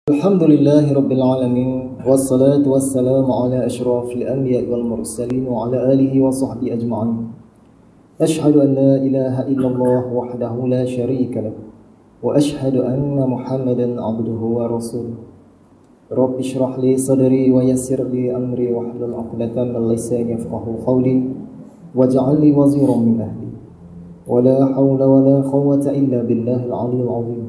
Alhamdulillahi Rabbil Alamin, wassalatu wassalamu ala ashrafil anbiya wal mursalin wa ala alihi wa sahbihi ajma'in. Ashhadu an la ilaha illallah wahdahu la sharika lah wa ashhadu anna Muhammadan abduhu wa rasuluh. Rabbi shrah li sadri wa yassir li amri wahlul 'uqdatam min lisani yafqahu qawli waj'al li waziran min ahli. Wa la hawla wa la quwwata illa billahil 'aliyyil 'azim.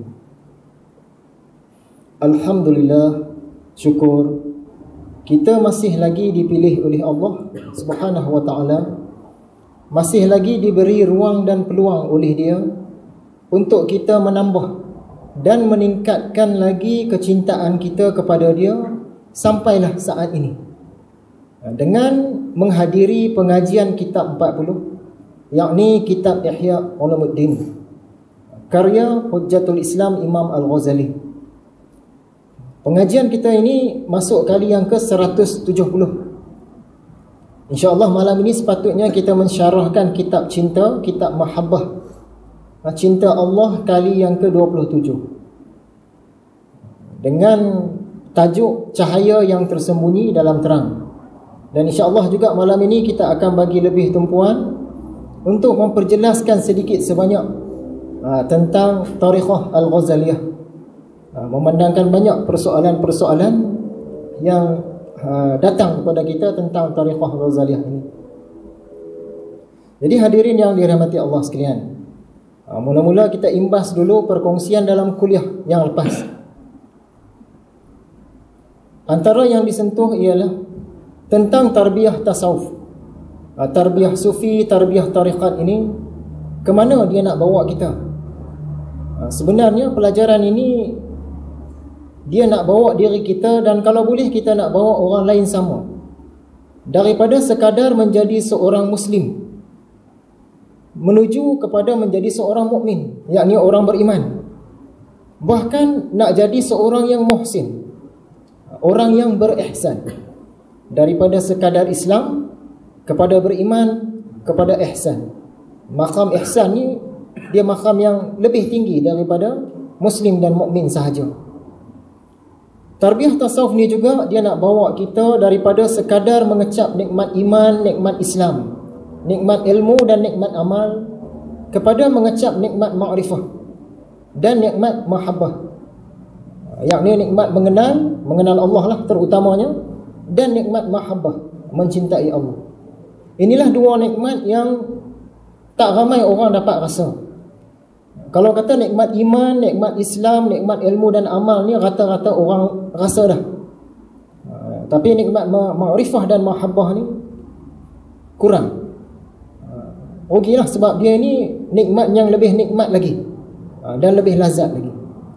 Alhamdulillah, syukur kita masih lagi dipilih oleh Allah Subhanahu wa taala, masih lagi diberi ruang dan peluang oleh Dia untuk kita menambah dan meningkatkan lagi kecintaan kita kepada Dia sampailah saat ini dengan menghadiri pengajian kitab 40, yakni kitab Ihya Ulumuddin karya Hujjatul Islam Imam Al-Ghazali. Pengajian kita ini masuk kali yang ke-170. InsyaAllah malam ini sepatutnya kita mensyarahkan kitab cinta, kitab Mahabbah, cinta Allah kali yang ke-27, dengan tajuk cahaya yang tersembunyi dalam terang. Dan insyaAllah juga malam ini kita akan bagi lebih tumpuan untuk memperjelaskan sedikit sebanyak tentang Tariqah Al-Ghazaliyah, memandangkan banyak persoalan-persoalan yang datang kepada kita tentang Tariqah Ghazaliyah ini. Jadi hadirin yang dirahmati Allah sekalian, mula-mula kita imbas dulu perkongsian dalam kuliah yang lepas. Antara yang disentuh ialah tentang tarbiyah tasawuf, tarbiyah sufi, tarbiyah tariqat ini, ke mana dia nak bawa kita. Sebenarnya pelajaran ini dia nak bawa diri kita, dan kalau boleh kita nak bawa orang lain sama, daripada sekadar menjadi seorang Muslim menuju kepada menjadi seorang mukmin, yakni orang beriman. Bahkan nak jadi seorang yang muhsin, orang yang berihsan, daripada sekadar Islam kepada beriman kepada ihsan. Maqam ihsan ni dia maqam yang lebih tinggi daripada Muslim dan mukmin sahaja. Tarbiyah tasawuf ni juga dia nak bawa kita daripada sekadar mengecap nikmat iman, nikmat Islam, nikmat ilmu dan nikmat amal, kepada mengecap nikmat ma'rifah dan nikmat mahabbah, yakni nikmat mengenal Allah lah terutamanya, dan nikmat mahabbah, mencintai Allah. Inilah dua nikmat yang tak ramai orang dapat rasa. Kalau kata nikmat iman, nikmat Islam, nikmat ilmu dan amal ni rata-rata orang rasa dah. Tapi nikmat ma'rifah dan mahabbah ni kurang. Rugilah, sebab dia ni nikmat yang lebih nikmat lagi dan lebih lazat lagi.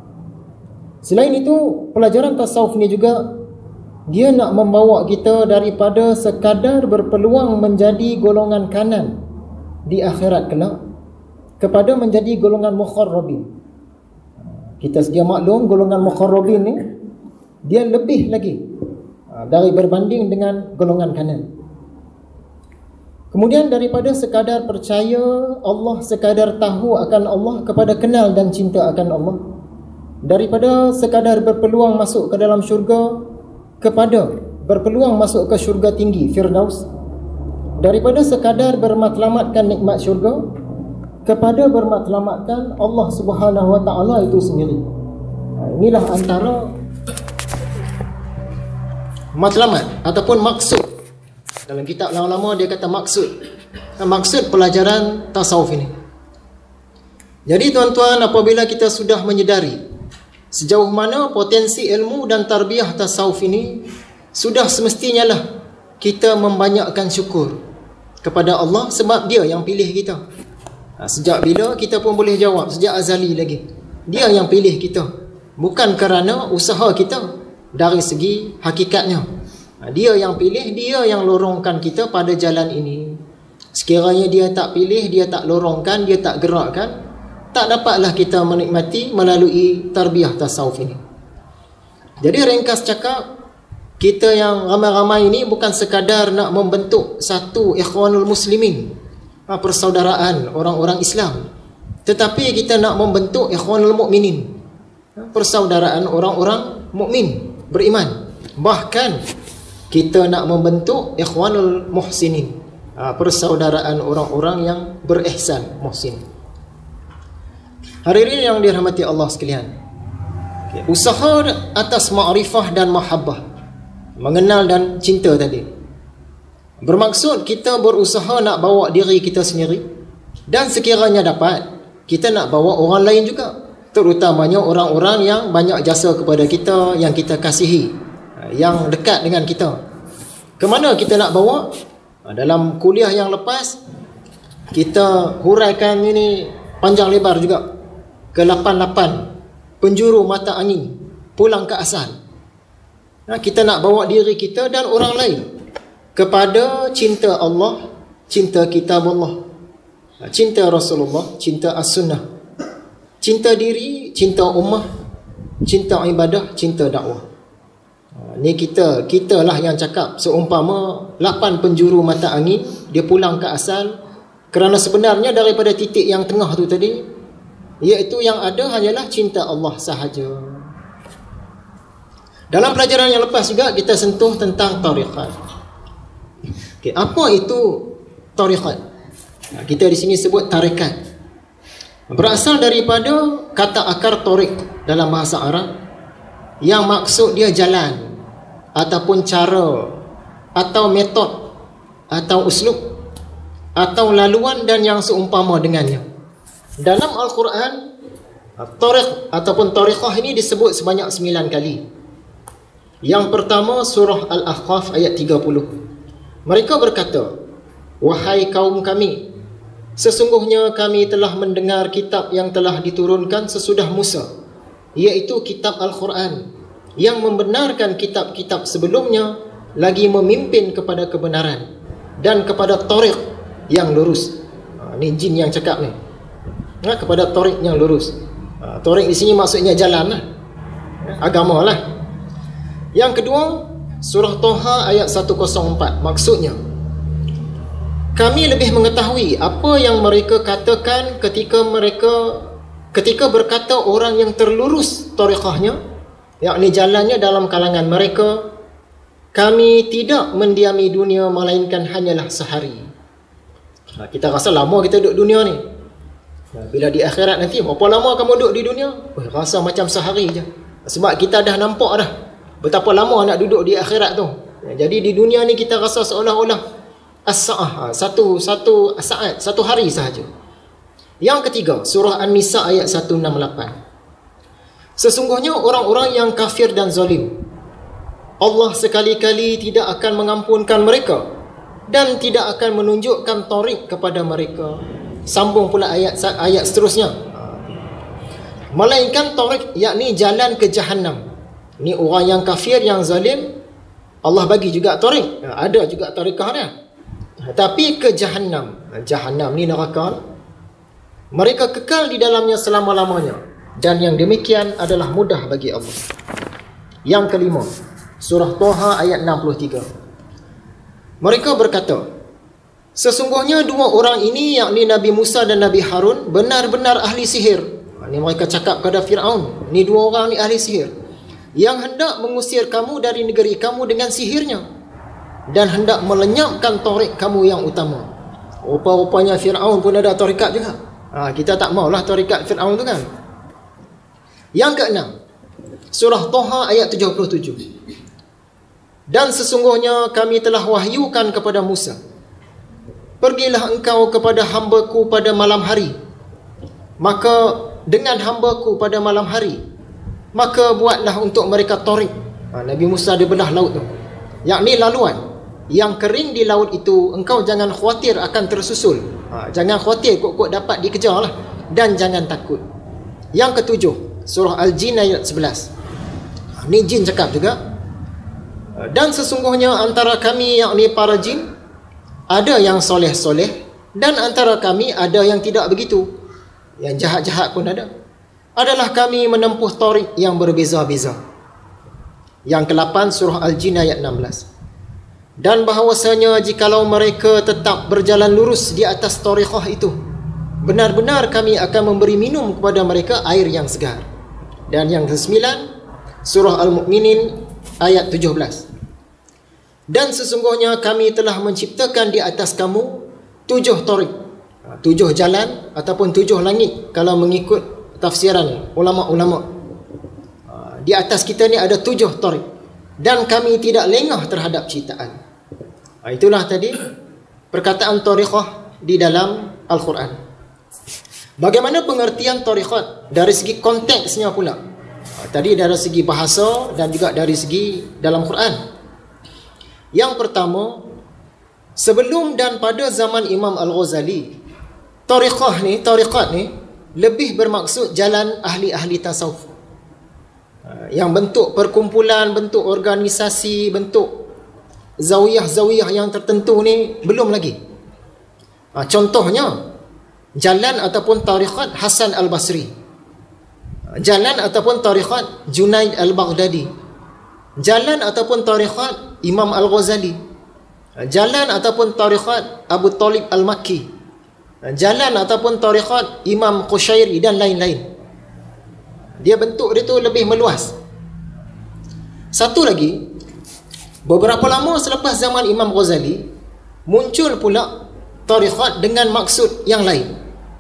Selain itu, pelajaran tasawuf ni juga dia nak membawa kita daripada sekadar berpeluang menjadi golongan kanan di akhirat kelak kepada menjadi golongan mukharrabin. Kita sedia maklum golongan mukharrabin ni dia lebih lagi dari berbanding dengan golongan kanan. Kemudian daripada sekadar percaya Allah, sekadar tahu akan Allah, kepada kenal dan cinta akan Allah. Daripada sekadar berpeluang masuk ke dalam syurga kepada berpeluang masuk ke syurga tinggi Firdaus. Daripada sekadar bermatlamatkan nikmat syurga kepada bermatlamatkan Allah Subhanahu wa taala itu sendiri. Inilah antara matlamat ataupun maksud. Dalam kitab lama-lama dia kata maksud pelajaran tasawuf ini. Jadi tuan-tuan, apabila kita sudah menyedari sejauh mana potensi ilmu dan tarbiyah tasawuf ini, sudah semestinya lah kita membanyakkan syukur kepada Allah, sebab Dia yang pilih kita. Sejak bila kita pun boleh jawab, sejak azali lagi Dia yang pilih kita, bukan kerana usaha kita dari segi hakikatnya. Dia yang pilih, Dia yang lorongkan kita pada jalan ini. Sekiranya Dia tak pilih, Dia tak lorongkan, Dia tak gerakkan, tak dapatlah kita menikmati melalui tarbiyah tasawuf ini. Jadi ringkas cakap, kita yang ramai-ramai ini bukan sekadar nak membentuk satu ikhwanul muslimin, persaudaraan orang-orang Islam, tetapi kita nak membentuk ikhwanul mukminin, persaudaraan orang-orang mukmin, beriman. Bahkan kita nak membentuk ikhwanul muhsinin, persaudaraan orang-orang yang berihsan, muhsin. Hadirin yang dirahmati Allah sekalian, usaha atas ma'rifah dan mahabbah, mengenal dan cinta tadi, bermaksud kita berusaha nak bawa diri kita sendiri, dan sekiranya dapat, kita nak bawa orang lain juga, terutamanya orang-orang yang banyak jasa kepada kita, yang kita kasihi, yang dekat dengan kita. Kemana kita nak bawa? Dalam kuliah yang lepas, kita huraikan ini panjang lebar juga, ke 88 penjuru mata angin pulang ke asal. Kita nak bawa diri kita dan orang lain kepada cinta Allah, cinta kitab Allah, cinta Rasulullah, cinta as-sunnah, cinta diri, cinta ummah, cinta ibadah, cinta dakwah. Ni kita lah yang cakap, seumpama 8 penjuru mata angin dia pulang ke asal, kerana sebenarnya daripada titik yang tengah tu tadi, iaitu yang ada hanyalah cinta Allah sahaja. Dalam pelajaran yang lepas juga kita sentuh tentang tariqat. Apa itu tariqat? Kita di sini sebut tarikat. Berasal daripada kata akar tariq dalam bahasa Arab, yang maksud dia jalan, ataupun cara, atau metod, atau uslub, atau laluan dan yang seumpama dengannya. Dalam Al-Quran, tariq ataupun tariqah ini disebut sebanyak 9 kali. Yang pertama, surah Al-Ahqaf ayat 30. Mereka berkata, wahai kaum kami, sesungguhnya kami telah mendengar kitab yang telah diturunkan sesudah Musa, iaitu kitab Al-Quran, yang membenarkan kitab-kitab sebelumnya, lagi memimpin kepada kebenaran dan kepada tariq yang lurus. Ni jin yang cakap ni. Kepada tariq yang lurus. Tariq di sini maksudnya jalan lah, agama lah. Yang kedua, surah Toha ayat 104. Maksudnya, kami lebih mengetahui apa yang mereka katakan ketika berkata orang yang terlurus tariqahnya, yakni jalannya dalam kalangan mereka, kami tidak mendiami dunia melainkan hanyalah sehari. Kita rasa lama kita duduk dunia ni. Bila di akhirat nanti, berapa lama kamu duduk di dunia? Rasa macam sehari je. Sebab kita dah nampak dah betapa lama nak duduk di akhirat tu. Jadi di dunia ni kita rasa seolah-olah as-sa'ah, satu saat, satu hari sahaja. Yang ketiga, surah An-Nisa ayat 168. Sesungguhnya orang-orang yang kafir dan zalim, Allah sekali-kali tidak akan mengampunkan mereka dan tidak akan menunjukkan tariq kepada mereka. Sambung pula ayat seterusnya. Melainkan tariq, yakni jalan ke Jahannam. Ini orang yang kafir, yang zalim, Allah bagi juga tariq. Ada juga tariqah dia. Tapi ke Jahannam. Jahannam ni neraka. Mereka kekal di dalamnya selama-lamanya. Dan yang demikian adalah mudah bagi Allah. Yang kelima, surah Toha ayat 63. Mereka berkata, sesungguhnya dua orang ini, yakni Nabi Musa dan Nabi Harun, benar-benar ahli sihir. Ini mereka cakap kepada Fir'aun, ni dua orang ni ahli sihir, yang hendak mengusir kamu dari negeri kamu dengan sihirnya, dan hendak melenyapkan tariq kamu yang utama. Rupa-rupanya Fir'aun pun ada tarikat juga. Kita tak maulah tarikat Fir'aun tu kan. Yang keenam, surah Toha ayat 77. Dan sesungguhnya kami telah wahyukan kepada Musa, pergilah engkau kepada hamba-Ku pada malam hari, maka dengan hamba-Ku pada malam hari, maka buatlah untuk mereka tariq. Nabi Musa dia belah laut tu, yakni laluan yang kering di laut itu. Engkau jangan khawatir akan tersusul, jangan khawatir kok dapat dikejar lah, dan jangan takut. Yang ketujuh, surah Al-Jin ayat 11. Ni jin cakap juga. Dan sesungguhnya antara kami, yakni para jin, ada yang soleh-soleh, dan antara kami ada yang tidak begitu, yang jahat-jahat pun ada. Adalah kami menempuh tariq yang berbeza-beza. Yang ke-8, surah Al-Jin ayat 16. Dan bahawasanya jikalau mereka tetap berjalan lurus di atas tariqah itu, benar-benar kami akan memberi minum kepada mereka air yang segar. Dan yang ke-9, Surah Al-Mu'minin ayat 17. Dan sesungguhnya kami telah menciptakan di atas kamu 7 tariq, 7 jalan ataupun 7 langit kalau mengikut tafsiran ulama-ulama. Di atas kita ni ada 7 tariq dan kami tidak lengah terhadap ciptaan. Itulah tadi perkataan tariqah di dalam Al-Quran. Bagaimana pengertian tariqat dari segi konteksnya pula? Tadi dari segi bahasa dan juga dari segi dalam Quran. Yang pertama, sebelum dan pada zaman Imam Al-Ghazali, tariqat ni lebih bermaksud jalan ahli-ahli tasawuf. Yang bentuk perkumpulan, bentuk organisasi, bentuk zawiyah-zawiyah yang tertentu ni belum lagi. Contohnya, jalan ataupun tariqat Hasan Al-Basri, jalan ataupun tariqat Junaid Al-Baghdadi, jalan ataupun tariqat Imam Al-Ghazali, jalan ataupun tariqat Abu Talib Al-Makki, jalan ataupun tariqat Imam Qushairi dan lain-lain. Dia bentuk dia tu lebih meluas. Satu lagi, beberapa lama selepas zaman Imam Ghazali, muncul pula tariqat dengan maksud yang lain,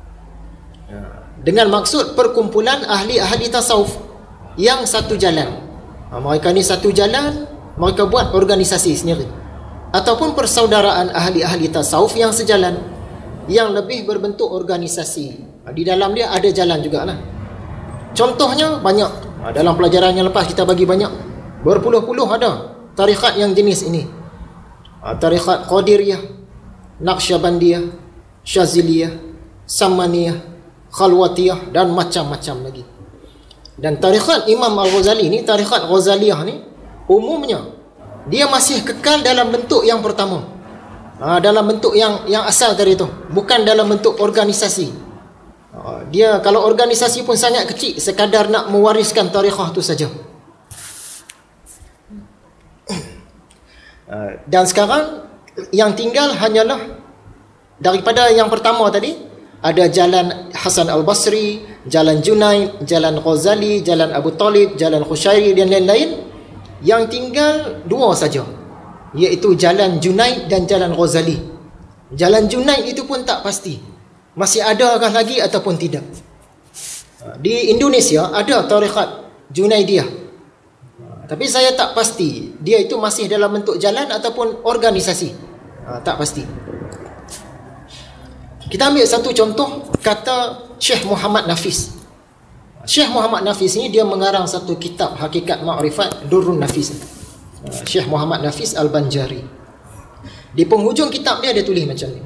dengan maksud perkumpulan ahli-ahli tasawuf yang satu jalan. Mereka ni satu jalan, mereka buat organisasi sendiri, ataupun persaudaraan ahli-ahli tasawuf yang sejalan, yang lebih berbentuk organisasi. Di dalam dia ada jalan jugalah. Contohnya banyak. Dalam pelajaran yang lepas kita bagi banyak, berpuluh-puluh ada tariqat yang jenis ini. Tariqat Qadiriyah, Naqsyabandiyah, Syaziliyah, Samaniyah, Khalwatiyah dan macam-macam lagi. Dan tariqat Imam Al-Ghazali ni, tariqat Ghazaliyah ni, umumnya dia masih kekal dalam bentuk yang pertama, dalam bentuk yang asal tadi tu, bukan dalam bentuk organisasi. Dia kalau organisasi pun sangat kecil, sekadar nak mewariskan tariqah tu saja. Dan sekarang yang tinggal hanyalah daripada yang pertama tadi, ada jalan Hasan Al-Basri, jalan Junaid, jalan Ghazali, jalan Abu Talib, jalan Qushairi dan lain-lain. Yang tinggal 2 saja, iaitu jalan Junaid dan jalan Ghazali. Jalan Junaid itu pun tak pasti masih adakah lagi ataupun tidak. Di Indonesia ada tariqat Junaidiyah, tapi saya tak pasti dia itu masih dalam bentuk jalan ataupun organisasi. Tak pasti. Kita ambil satu contoh, kata Syekh Muhammad Nafis. Syekh Muhammad Nafis ni dia mengarang satu kitab Hakikat Ma'rifat Durrun Nafis. Syekh Muhammad Nafis Al-Banjari. Di penghujung kitab dia tulis macam ni: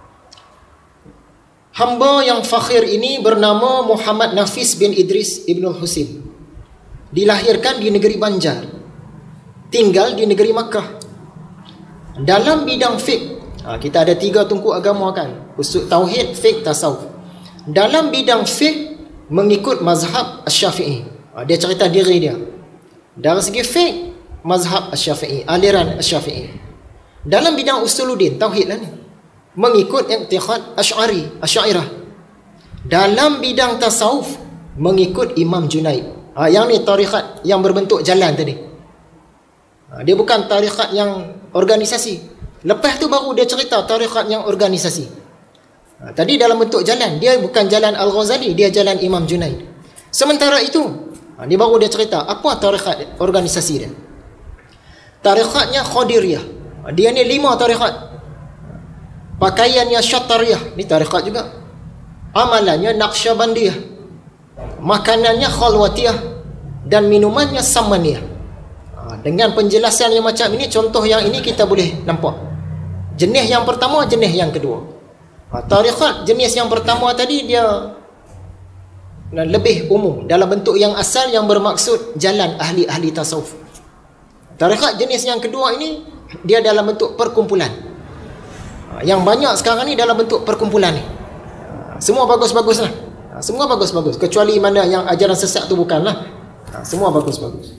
hamba yang fakhir ini bernama Muhammad Nafis bin Idris Ibnul Husin. Dilahirkan di negeri Banjar, tinggal di negeri Makkah. Dalam bidang fiqh, kita ada 3 tungku agama kan, usul tauhid, fiqh, tasawuf. Dalam bidang fiqh mengikut mazhab Asy-Syafi'i. Dia cerita diri dia. Dari segi fiqh, mazhab Asy-Syafi'i, aliran Asy-Syafi'i. Dalam bidang usuluddin, tauhid lah ni, mengikut i'tiqad Asy'ariyah. Dalam bidang tasawuf mengikut Imam Junaid. Yang ni tariqat yang berbentuk jalan tadi. Dia bukan tariqat yang organisasi. Lepas tu baru dia cerita tariqat yang organisasi. Tadi dalam bentuk jalan, dia bukan jalan Al-Ghazali, dia jalan Imam Junaid. Sementara itu, dia baru dia cerita apa tariqat organisasi dia. Tariqatnya Qadiriyah. Dia ni 5 tariqat. Pakaiannya Syatariyah, ni tariqat juga. Amalannya Naqsyabandiyah. Makanannya Khalwatiyah dan minumannya Samaniyah. Dengan penjelasan yang macam ini, contoh yang ini kita boleh nampak. Jenis yang pertama, jenis yang kedua. Tariqat jenis yang pertama tadi dia lebih umum, dalam bentuk yang asal yang bermaksud jalan ahli-ahli tasawuf. Tariqat jenis yang kedua ini dia dalam bentuk perkumpulan. Yang banyak sekarang ni dalam bentuk perkumpulan ni. Semua bagus-bagus lah. Semua bagus-bagus, kecuali mana yang ajaran sesat tu bukanlah. Semua bagus-bagus.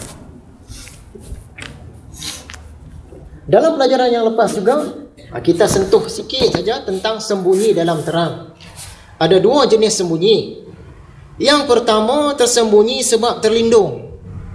Dalam pelajaran yang lepas juga, kita sentuh sikit saja tentang sembunyi dalam terang. Ada 2 jenis sembunyi. Yang pertama, tersembunyi sebab terlindung.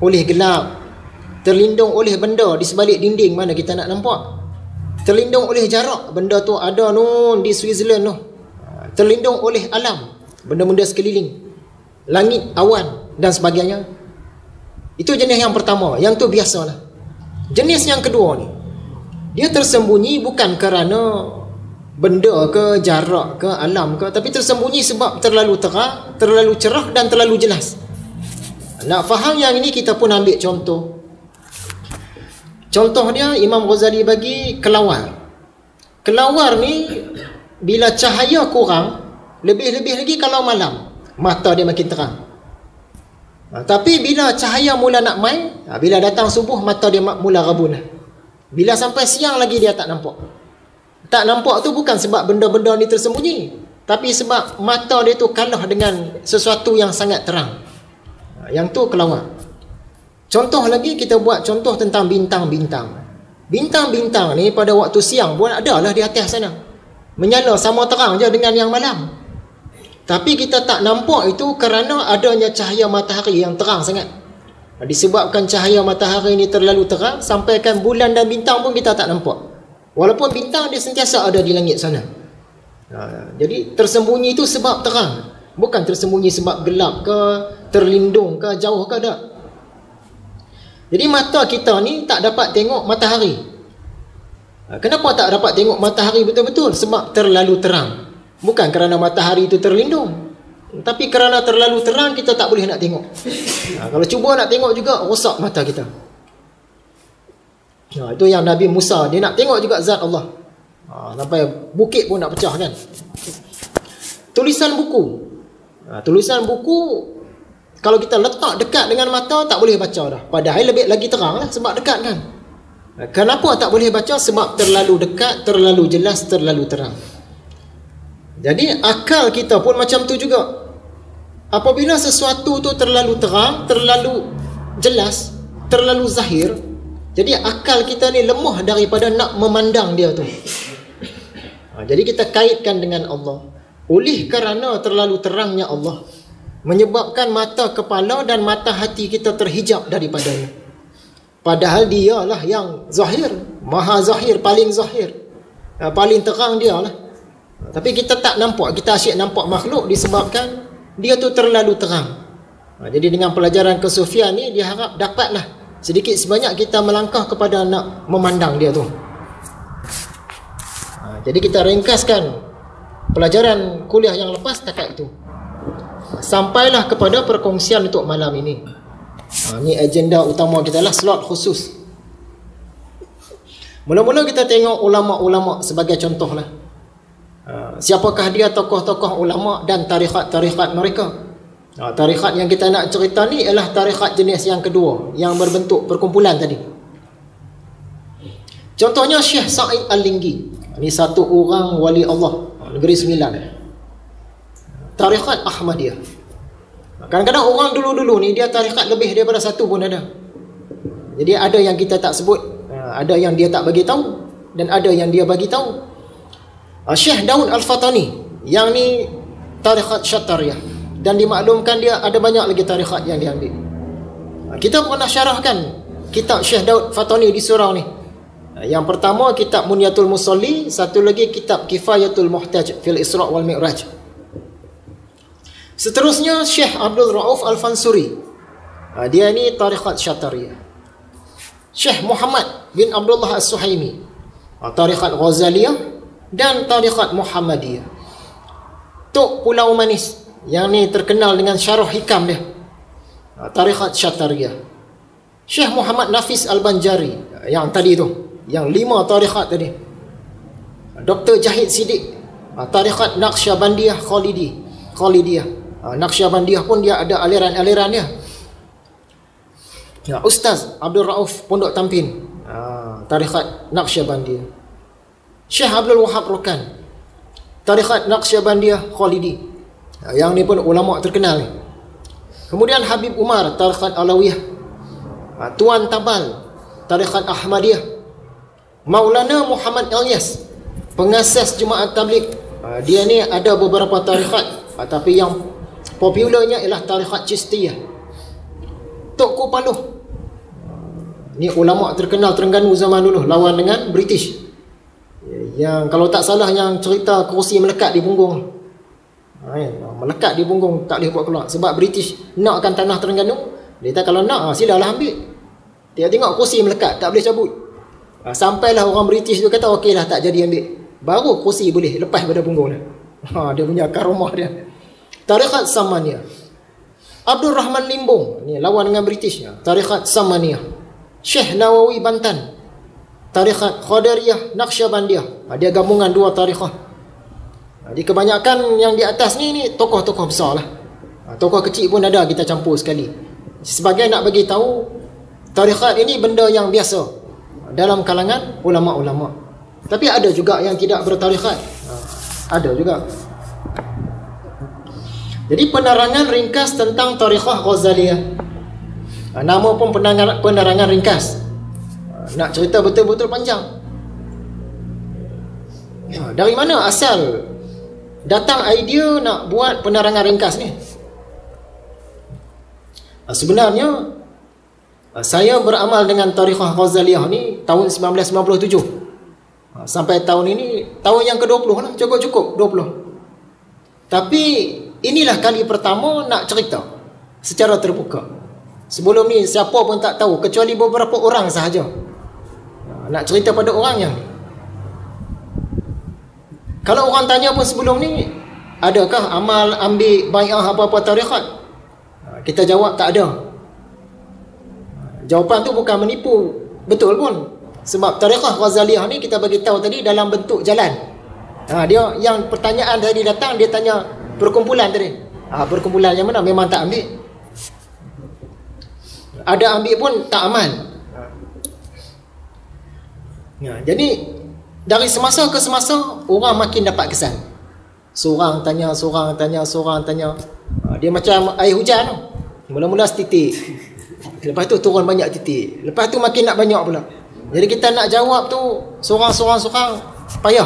oleh gelap, terlindung oleh benda di sebalik dinding mana kita nak nampak, terlindung oleh jarak, benda tu ada nun di Switzerland tu, terlindung oleh alam, benda-benda sekeliling, langit, awan dan sebagainya. Itu jenis yang pertama, yang tu biasalah. Jenis yang kedua ni, dia tersembunyi bukan kerana benda ke, jarak ke, alam ke, tapi tersembunyi sebab terlalu terang, terlalu cerah dan terlalu jelas. Nak faham yang ini kita pun ambil contoh. Contoh dia Imam Ghazali bagi kelawar. Kelawar ni bila cahaya kurang, lebih-lebih lagi kalau malam, mata dia makin terang. Tapi bila cahaya mula nak main, bila datang subuh, mata dia mula rabun. Bila sampai siang lagi dia tak nampak. Tak nampak tu bukan sebab benda-benda ni tersembunyi, tapi sebab mata dia tu kalah dengan sesuatu yang sangat terang. Yang tu kelawar. Contoh lagi, kita buat contoh tentang bintang-bintang. Bintang-bintang ni pada waktu siang pun ada lah di atas sana, menyala sama terang je dengan yang malam. Tapi kita tak nampak itu kerana adanya cahaya matahari yang terang sangat. Disebabkan cahaya matahari ni terlalu terang, sampaikan bulan dan bintang pun kita tak nampak. Walaupun bintang dia sentiasa ada di langit sana. Jadi tersembunyi itu sebab terang, bukan tersembunyi sebab gelap ke, terlindung ke, jauh ke, tak. Jadi mata kita ni tak dapat tengok matahari. Kenapa tak dapat tengok matahari betul-betul? Sebab terlalu terang. Bukan kerana matahari itu terlindung, tapi kerana terlalu terang kita tak boleh nak tengok. Kalau cuba nak tengok juga, rosak mata kita. Itu yang Nabi Musa, dia nak tengok juga zat Allah, sampai bukit pun nak pecah kan. Tulisan buku, tulisan buku kalau kita letak dekat dengan mata tak boleh baca dah. Padahal lebih lagi terang lah sebab dekat kan. Kenapa tak boleh baca? Sebab terlalu dekat, terlalu jelas, terlalu terang. Jadi akal kita pun macam tu juga. Apabila sesuatu tu terlalu terang, terlalu jelas, terlalu zahir, jadi akal kita ni lemah daripada nak memandang dia tu. Jadi kita kaitkan dengan Allah. Oleh kerana terlalu terangnya Allah, menyebabkan mata kepala dan mata hati kita terhijab daripadanya. Padahal dialah yang zahir, maha zahir, paling zahir, paling terang dia lah. Tapi kita tak nampak, kita asyik nampak makhluk disebabkan dia tu terlalu terang. Jadi dengan pelajaran kesufian ni, dia harap dapatlah sedikit sebanyak kita melangkah kepada nak memandang dia tu. Jadi kita ringkaskan pelajaran kuliah yang lepas takat itu. Sampailah kepada perkongsian untuk malam ini. Ini agenda utama kita lah, slot khusus. Mula-mula kita tengok ulama-ulama sebagai contoh lah. Siapakah dia tokoh-tokoh ulama dan tarikat-tarikat mereka. Tarikat yang kita nak cerita ni ialah tarikat jenis yang kedua, yang berbentuk perkumpulan tadi. Contohnya Syekh Sa'id Al-Linggi. Ini satu orang wali Allah Negeri Sembilan, tarikat Ahmadiyah. Kadang-kadang orang dulu-dulu ni dia tarikat lebih daripada satu pun ada. Jadi ada yang kita tak sebut, ada yang dia tak bagi tahu, dan ada yang dia bagi tahu. Syekh Daud Al-Fatani, yang ni tarikat Syatariyah, dan dimaklumkan dia ada banyak lagi tarikat yang diambil. Kita pernah syarahkan kitab Syekh Daud Fatani di surau ni. Yang pertama kitab Munyatul Musalli, satu lagi kitab Kifayatul Muhtaj fil Isra' wal Mi'raj. Seterusnya Syekh Abdul Rauf Al-Fansuri, dia ni tarikat Syatariyah. Syekh Muhammad bin Abdullah As-Suhaimi, tarikat Ghazaliyah dan tarikat Muhammadiyah. Tok Pulau Manis, yang ni terkenal dengan syarah hikam dia, tarikat Syatariyah. Syekh Muhammad Nafis Al-Banjari, yang tadi tu, yang 5 tarikat tadi. Dr. Jahid Siddiq, tarikat Naqsyabandiyah Khalidiyah. Naqsyabandiyah pun dia ada aliran-aliran dia. Ustaz Abdul Rauf Pondok Tampin, tarikat Naqsyabandiyah. Syekh Abdul Wahab Rokan, tarikat Naqsyabandiyah Khalidi. Yang ni pun ulama terkenal ni. Kemudian Habib Umar, tarikat Alawiyah. Tuan Tabal, tarikat Ahmadiyah. Maulana Muhammad Ilyas, pengasas Jemaat Tabligh. Dia ni ada beberapa tarikat, tapi yang popularnya ialah tarikat Chistiyah. Tok Paluh. Ni ulama terkenal Terengganu zaman dulu lawan dengan British. Yang kalau tak salah yang cerita kerusi melekat di punggung. Melekat di punggung, tak boleh buat keluar sebab British nakkan tanah Terengganu. Dia kata kalau nak silalah ambil. Dia tengok kerusi melekat, tak boleh cabut. Sampailah orang British tu kata okeylah, tak jadi ambil. Baru kerusi boleh lepas pada punggung dia. Dia punya karomah dia. Tarikat Samaniyah. Abdul Rahman Limbong ni lawan dengan British. Tarikat Samaniyah. Syekh Nawawi Bantan. Tarikat Qadariyah Naqsyabandiyah. Dia gabungan dua tarikah. Jadi kebanyakan yang di atas ni tokoh-tokoh besar lah. Tokoh kecil pun ada kita campur sekali. Sebagai nak bagi tahu tarikat ini benda yang biasa dalam kalangan ulama-ulama. Tapi ada juga yang tidak bertarikat. Ada juga. Jadi penerangan ringkas tentang tarikah Ghazaliyah. Nama pun penerangan ringkas. Nak cerita betul-betul panjang. Dari mana asal datang idea nak buat penerangan ringkas ni? Sebenarnya saya beramal dengan tarikah Ghazaliyah ni tahun 1997. Sampai tahun ini tahun yang ke-20 lah, cukup 20. Tapi inilah kali pertama nak cerita secara terbuka. Sebelum ni siapa pun tak tahu kecuali beberapa orang sahaja. Nak cerita pada orang yang ni. Kalau orang tanya pun sebelum ni, adakah amal ambil bai'ah apa-apa tarikat? Kita jawab tak ada. Jawapan tu bukan menipu, betul pun. Sebab tarikah Ghazaliyah ni kita bagi tahu tadi dalam bentuk jalan. Dia yang pertanyaan tadi datang, dia tanya perkumpulan tadi. Perkumpulan yang mana? Memang tak ambil. Ada ambil pun tak amal. Jadi dari semasa ke semasa orang makin dapat kesan. Seorang tanya, seorang tanya, seorang tanya. Dia macam air hujan tu. Mula-mula setitik. Lepas tu turun banyak titik. Lepas tu makin nak banyak pula. Jadi kita nak jawab tu seorang-seorang payah.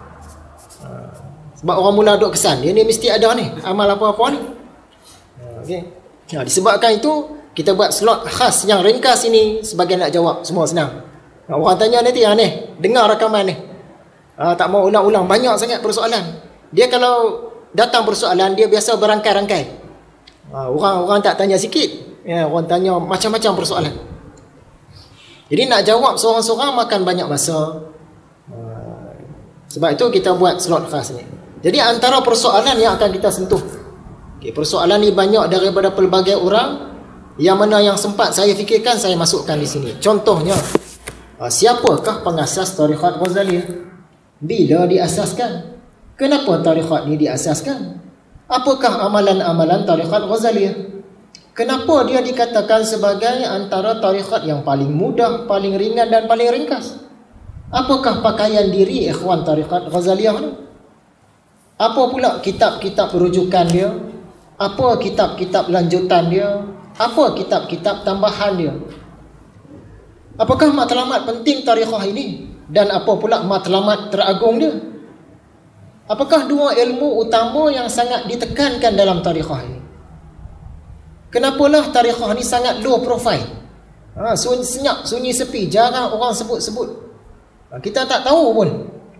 Sebab orang mula duk kesan. Dia ni mesti ada ni amal apa-apa ni. Okey. Disebabkan itu kita buat slot khas yang ringkas ini sebagai nak jawab semua senang. Orang tanya nanti ni dengar rakaman ni. Tak mau ulang-ulang banyak sangat persoalan. Dia kalau datang persoalan dia biasa berangkai-rangkai. Orang tak tanya sikit. Orang tanya macam-macam persoalan. Jadi nak jawab seorang-seorang makan banyak masa. Sebab itu kita buat slot khas ni. Jadi antara persoalan yang akan kita sentuh. Persoalan ni banyak daripada pelbagai orang. Yang mana yang sempat saya fikirkan saya masukkan di sini. Contohnya, siapakah pengasas tarikat Ghazaliyah? Bila diasaskan? Kenapa tarikat ni diasaskan? Apakah amalan-amalan tarikat Ghazaliyah? Kenapa dia dikatakan sebagai antara tarikat yang paling mudah, paling ringan dan paling ringkas? Apakah pakaian diri ikhwan tarikat Ghazaliyah ni? Apa pula kitab-kitab rujukan dia? Apa kitab-kitab lanjutan dia? Apa kitab-kitab tambahan dia? Apakah matlamat penting tarikhah ini? Dan apa pula matlamat teragung dia? Apakah dua ilmu utama yang sangat ditekankan dalam tarikhah ini? Kenapalah tarikhah ni sangat low profile? Senyap, sunyi sepi, jarang orang sebut-sebut. Kita tak tahu pun.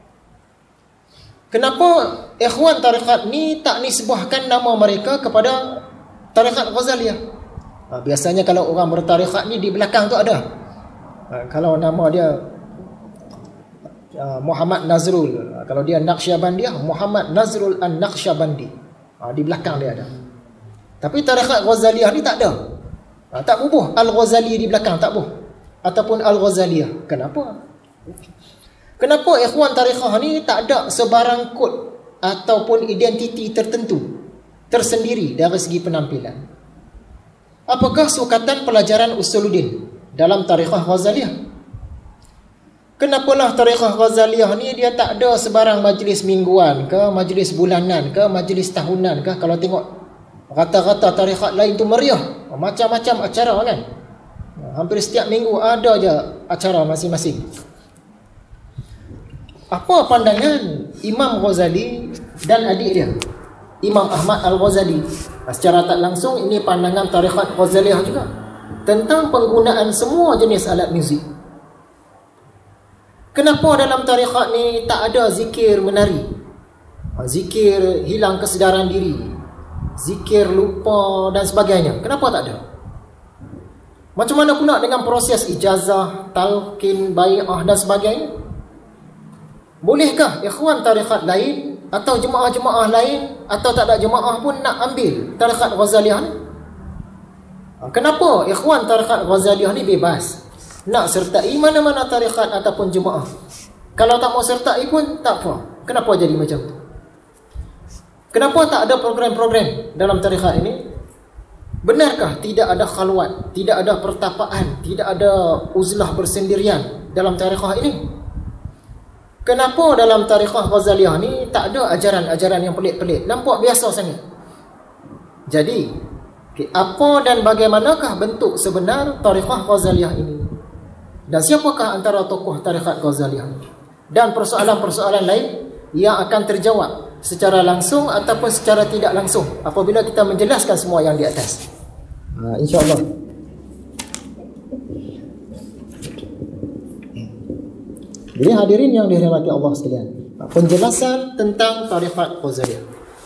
Kenapa ikhwan tarikat ni tak nisbahkan nama mereka kepada tarikat Ghazaliyah? Biasanya kalau orang bertarikat ni di belakang tu ada. Kalau nama dia Muhammad Nazrul, kalau dia Naqsyabandiyah, Muhammad Nazrul An-Naqsyabandi. Di belakang dia ada. Tapi tarikat Ghazaliyah ni tak ada. Tak bubuh Al-Ghazali di belakang, tak bubuh. Ataupun Al-Ghazaliyah. Kenapa? Kenapa ikhwan tarikah ni tak ada sebarang kod ataupun identiti tertentu tersendiri dari segi penampilan? Apakah sukatan pelajaran Usuluddin dalam tarikah Ghazaliyah? Kenapalah tarikah Ghazaliyah ni dia tak ada sebarang majlis mingguan ke, majlis bulanan ke, majlis tahunan ke? Kalau tengok rata-rata tarikat lain tu meriah, macam-macam acara kan. Hampir setiap minggu ada je acara masing-masing. Apa pandangan Imam Ghazali dan adik dia, Imam Ahmad Al-Ghazali? Secara tak langsung ini pandangan tarikat Ghazaliyah juga. tentang penggunaan semua jenis alat muzik. Kenapa dalam tarekat ni tak ada zikir menari, zikir hilang kesedaran diri, zikir lupa dan sebagainya? Kenapa tak ada? Macam mana pula dengan proses ijazah, talqin, bai'ah dan sebagainya? Bolehkah ikhwan tarekat lain atau jemaah-jemaah lain atau tak ada jemaah pun nak ambil tarekat Ghazaliyah ni? Kenapa ikhwan tarekat Ghazaliyah ni bebas nak sertai mana-mana tarekat ataupun jemaah? Kalau tak mau sertai pun tak apa. Kenapa jadi macam tu? Kenapa tak ada program-program dalam tarekat ini? Benarkah tidak ada khalwat, tidak ada pertapaan, tidak ada uzlah bersendirian dalam tarekat ini? Kenapa dalam tarekat Ghazaliyah ni tak ada ajaran-ajaran yang pelik-pelik? Nampak biasa sangat. Jadi, apa dan bagaimanakah bentuk sebenar tarekat Ghazaliyah ini? Dan siapakah antara tokoh tarekat Ghazaliyah ini? Dan persoalan-persoalan lain yang akan terjawab secara langsung ataupun secara tidak langsung apabila kita menjelaskan semua yang di atas. InsyaAllah. Jadi hadirin yang dirahmati Allah sekalian, penjelasan tentang tarekat Ghazaliyah.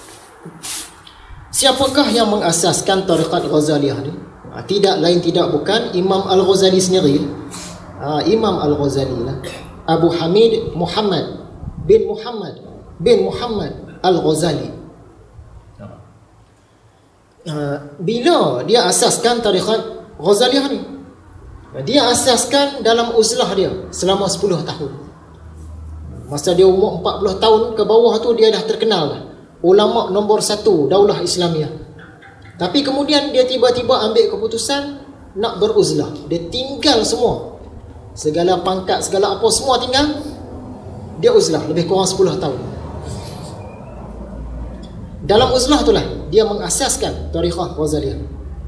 Siapakah yang mengasaskan tarekat Ghazaliyah ni? Tidak lain tidak bukan Imam Al-Ghazali sendiri. Imam Al-Ghazali lah, Abu Hamid Muhammad bin Muhammad Al-Ghazali. Bila dia asaskan tarekat Ghazaliyah ni? Dia asaskan dalam uzlah dia selama 10 tahun. Masa dia umur 40 tahun ke bawah tu dia dah terkenal dah, ulama nombor 1 Daulah Islamiyah. Tapi kemudian dia tiba-tiba ambil keputusan nak beruzlah. Dia tinggal semua, segala pangkat, segala apa semua tinggal. Dia uzlah lebih kurang 10 tahun. Dalam uzlah itulah dia mengasaskan tarekat Ghazaliyah.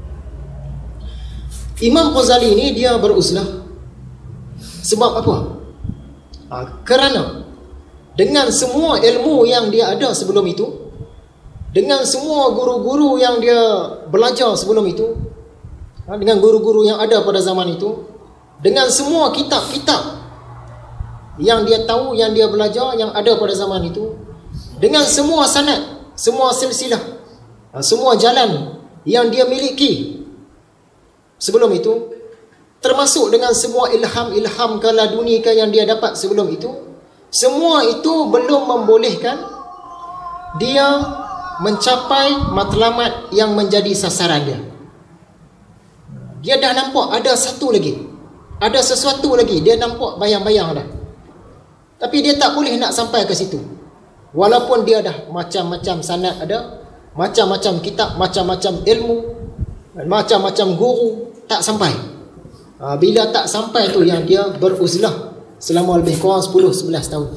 Imam Ghazali ini dia beruzlah sebab apa? Kerana dengan semua ilmu yang dia ada sebelum itu, dengan semua guru-guru yang dia belajar sebelum itu, dengan guru-guru yang ada pada zaman itu, dengan semua kitab-kitab yang dia tahu, yang dia belajar, yang ada pada zaman itu, dengan semua sanad, semua silsilah, semua jalan yang dia miliki sebelum itu, termasuk dengan semua ilham-ilham kaladunika yang dia dapat sebelum itu, semua itu belum membolehkan dia mencapai matlamat yang menjadi sasaran dia. Dia dah nampak ada satu lagi, ada sesuatu lagi, dia nampak bayang-bayang dah, tapi dia tak boleh nak sampai ke situ. Walaupun dia dah macam-macam sanad ada, macam-macam kitab, macam-macam ilmu, macam-macam guru, tak sampai. Bila tak sampai tu yang dia beruzlah selama lebih kurang 10-11 tahun.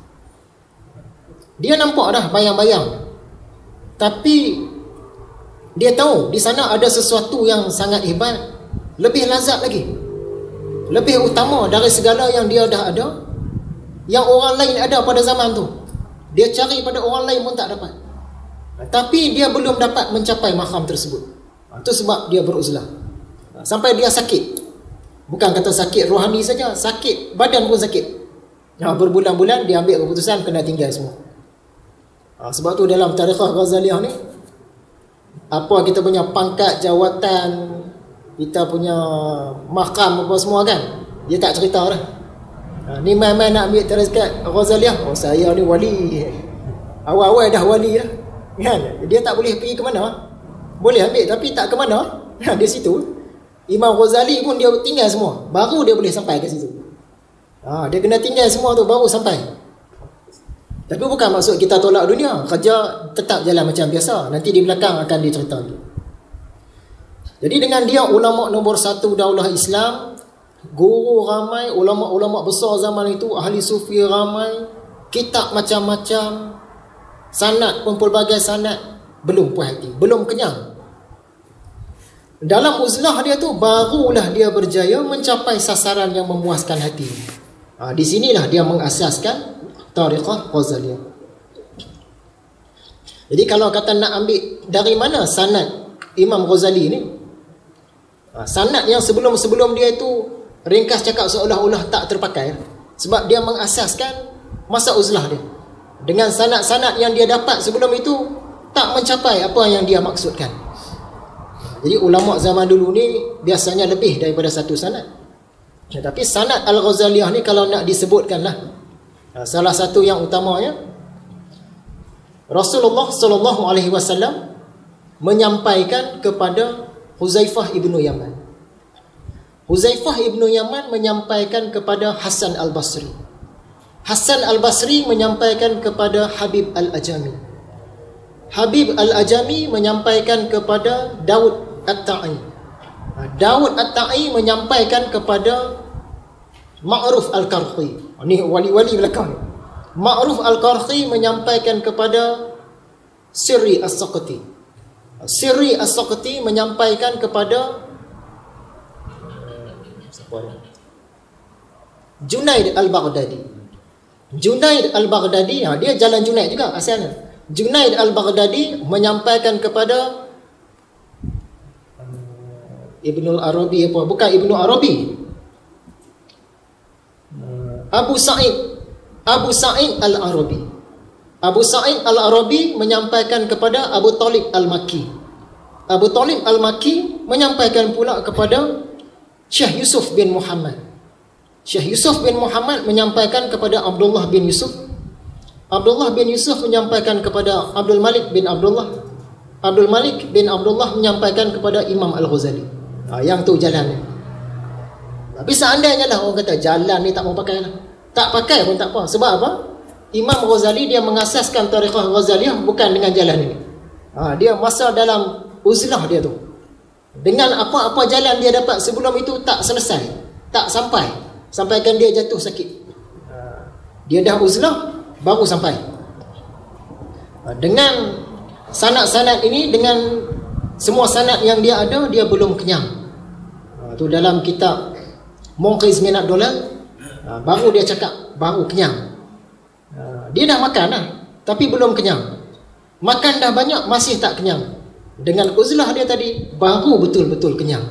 Dia nampak dah bayang-bayang, tapi dia tahu di sana ada sesuatu yang sangat hebat, lebih lazat lagi, lebih utama dari segala yang dia dah ada, yang orang lain ada pada zaman tu. Dia cari pada orang lain pun tak dapat, tapi dia belum dapat mencapai makam tersebut. Itu sebab dia beruzlah sampai dia sakit. Bukan kata sakit rohani saja, sakit badan pun sakit. Berbulan-bulan dia ambil keputusan kena tinggal semua. Sebab tu dalam tarekat Ghazaliyah ni, apa kita punya pangkat, jawatan, kita punya makam apa semua kan, dia tak cerita dah. Ni main-main nak ambil tarekat Ghazaliyah, saya ni wali, awal-awal dah wali lah kan. Dia tak boleh pergi ke mana, boleh ambil tapi tak ke mana. Di situ Imam Ghazali pun dia tinggal semua, baru dia boleh sampai ke situ. Dia kena tinggal semua tu baru sampai. Tapi bukan maksud kita tolak dunia, kerja tetap jalan macam biasa, nanti di belakang akan diceritakan. Jadi dengan dia ulama nombor 1 Daulah Islam, guru ramai, ulama-ulama besar zaman itu, ahli sufi ramai, kitab macam-macam, sanad pun pelbagai sanad, belum puas hati, belum kenyang. Dalam uzlah dia tu barulah dia berjaya mencapai sasaran yang memuaskan hati. Di sinilah dia mengasaskan tarekat Ghazaliyah. Jadi kalau kata nak ambil dari mana sanad Imam Ghazali ni, Sanad yang sebelum-sebelum dia itu ringkas cakap seolah-olah tak terpakai, sebab dia mengasaskan masa uzlah dia. Dengan sanad-sanad yang dia dapat sebelum itu tak mencapai apa yang dia maksudkan. Jadi ulama zaman dulu ni biasanya lebih daripada satu sanad. Tapi sanad Al-Ghazaliyah ni kalau nak disebutkanlah, salah satu yang utamanya Rasulullah sallallahu alaihi wasallam menyampaikan kepada Huzaifah ibnu Yaman. Huzaifah ibnu Yaman menyampaikan kepada Hasan al-Basri. Hasan al-Basri menyampaikan kepada Habib al-Ajami. Habib al-Ajami menyampaikan kepada Daud at-Ta'i. Daud at-Ta'i menyampaikan kepada Ma'ruf al-Qarqi. Ini wali-wali belakang. Ma'ruf al-Qarqi menyampaikan kepada Sirri as-Saqati. Sirri as-Saqati menyampaikan kepada Junaid al-Baghdadi. Junaid al-Baghdadi, dia jalan Junaid juga asalnya. Junaid al-Baghdadi menyampaikan kepada Ibnul Arabi apa? Bukan Ibnu Arabi. Abu Sa'id al-Arabi. Abu Sa'id al-Arabi menyampaikan kepada Abu Talib al-Makki. Abu Talib al-Makki menyampaikan pula kepada Syekh Yusuf bin Muhammad. Syekh Yusuf bin Muhammad menyampaikan kepada Abdullah bin Yusuf. Abdullah bin Yusuf menyampaikan kepada Abdul Malik bin Abdullah. Abdul Malik bin Abdullah menyampaikan kepada Imam Al-Ghazali. Yang tu jalannya. Tapi seandainya lah orang kata jalan ni tak mau pakai lah, tak pakai pun tak apa. Sebab apa? Imam Ghazali dia mengasaskan tarikhah Ghazaliyah bukan dengan jalan ini. Dia masa dalam uzlah dia tu. Dengan apa-apa jalan dia dapat sebelum itu tak selesai, tak sampai. Sampaikan dia jatuh sakit. Dia dah uzlah baru sampai. Dengan sanad-sanad ini, dengan semua sanad yang dia ada, dia belum kenyang. Tu dalam kitab Munqiz min ad-Dalal, baru dia cakap baru kenyang. Dia dah makan dah, tapi belum kenyang. Makan dah banyak masih tak kenyang. Dengan uzlah dia tadi baru betul-betul kenyang.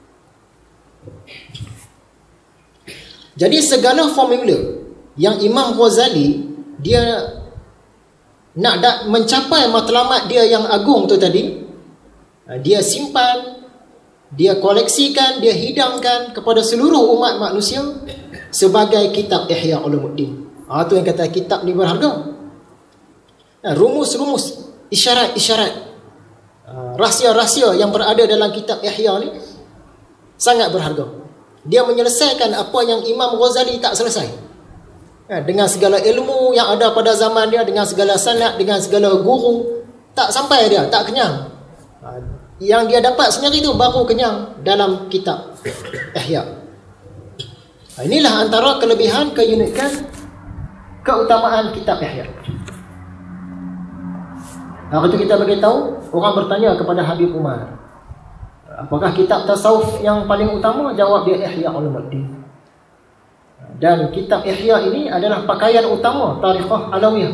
Jadi segala formula yang Imam Ghazali dia nak mencapai matlamat dia yang agung tu tadi, dia simpan, dia koleksikan, dia hidangkan kepada seluruh umat manusia sebagai kitab Ihya Ulumuddin. Tu yang kata kitab ni berharga. Rumus-rumus, isyarat-isyarat, rahsia-rahsia yang berada dalam kitab Ihya ni sangat berharga. Dia menyelesaikan apa yang Imam Ghazali tak selesai. Dengan segala ilmu yang ada pada zaman dia, dengan segala sanad, dengan segala guru, tak sampai dia, tak kenyang. Yang dia dapat sendiri tu baru kenyang dalam kitab Ihya. Inilah antara kelebihan, keunikan, keutamaan kitab Ihya. Waktu kita beritahu, orang bertanya kepada Habib Umar, apakah kitab tasawuf yang paling utama? Jawab dia Ihya Ulumuddin. Dan kitab Ihya ini adalah pakaian utama tarikhah Alawiyah.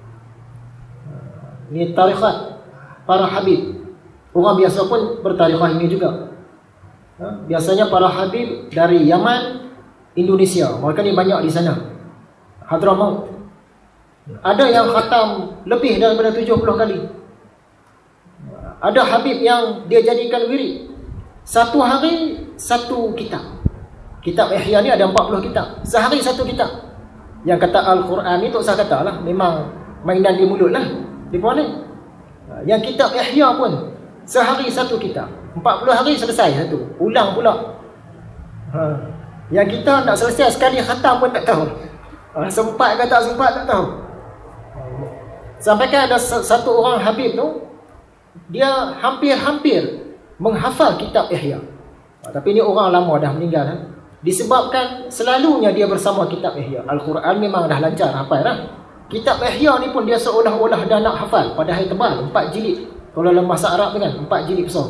Ini tarikhah para habib. Orang biasa pun bertarikhah ini juga. Biasanya para habib dari Yaman, Indonesia. Mereka ni banyak di sana. Hadramaut. Ada yang khatam lebih daripada 70 kali. Ada habib yang dia jadikan wirid. Satu hari satu kitab. Kitab Ihya ni ada 40 kitab. Sehari satu kitab. Yang kata Al-Quran ni tak usah kata lah, memang mainan di mulut lah di puan ni. Yang kitab Ihya pun sehari satu kitab. 40 hari selesai satu. Ulang pula. Yang kita nak selesai sekali khatam pun tak tahu. Sempat ke tak sempat tak tahu. Sampai kan ada satu orang habib tu, dia hampir-hampir menghafal kitab Ihya. Tapi ni orang lama dah meninggal kan? Disebabkan selalunya dia bersama kitab Ihya. Al-Quran memang dah lancar hafal lah. Kitab Ihya ni pun dia seolah-olah dah nak hafal. Padahal tebal, 4 jilid. Kalau dalam bahasa Arab tu kan, 4 jilid besar.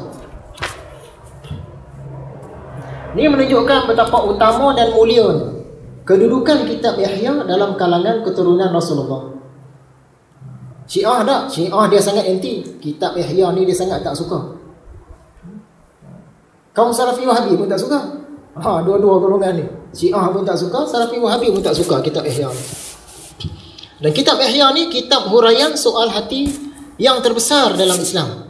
Ini menunjukkan betapa utama dan mulia kedudukan kitab Ihya dalam kalangan keturunan Rasulullah. Syiah tak? Syiah dia sangat anti. Kitab Ihya ni dia sangat tak suka. Kaum Salafi Wahabi pun tak suka. Dua-dua golongan ni. Syiah pun tak suka, Salafi Wahabi pun tak suka kitab Ihya ni. Dan kitab Ihya ni kitab huraian soal hati yang terbesar dalam Islam.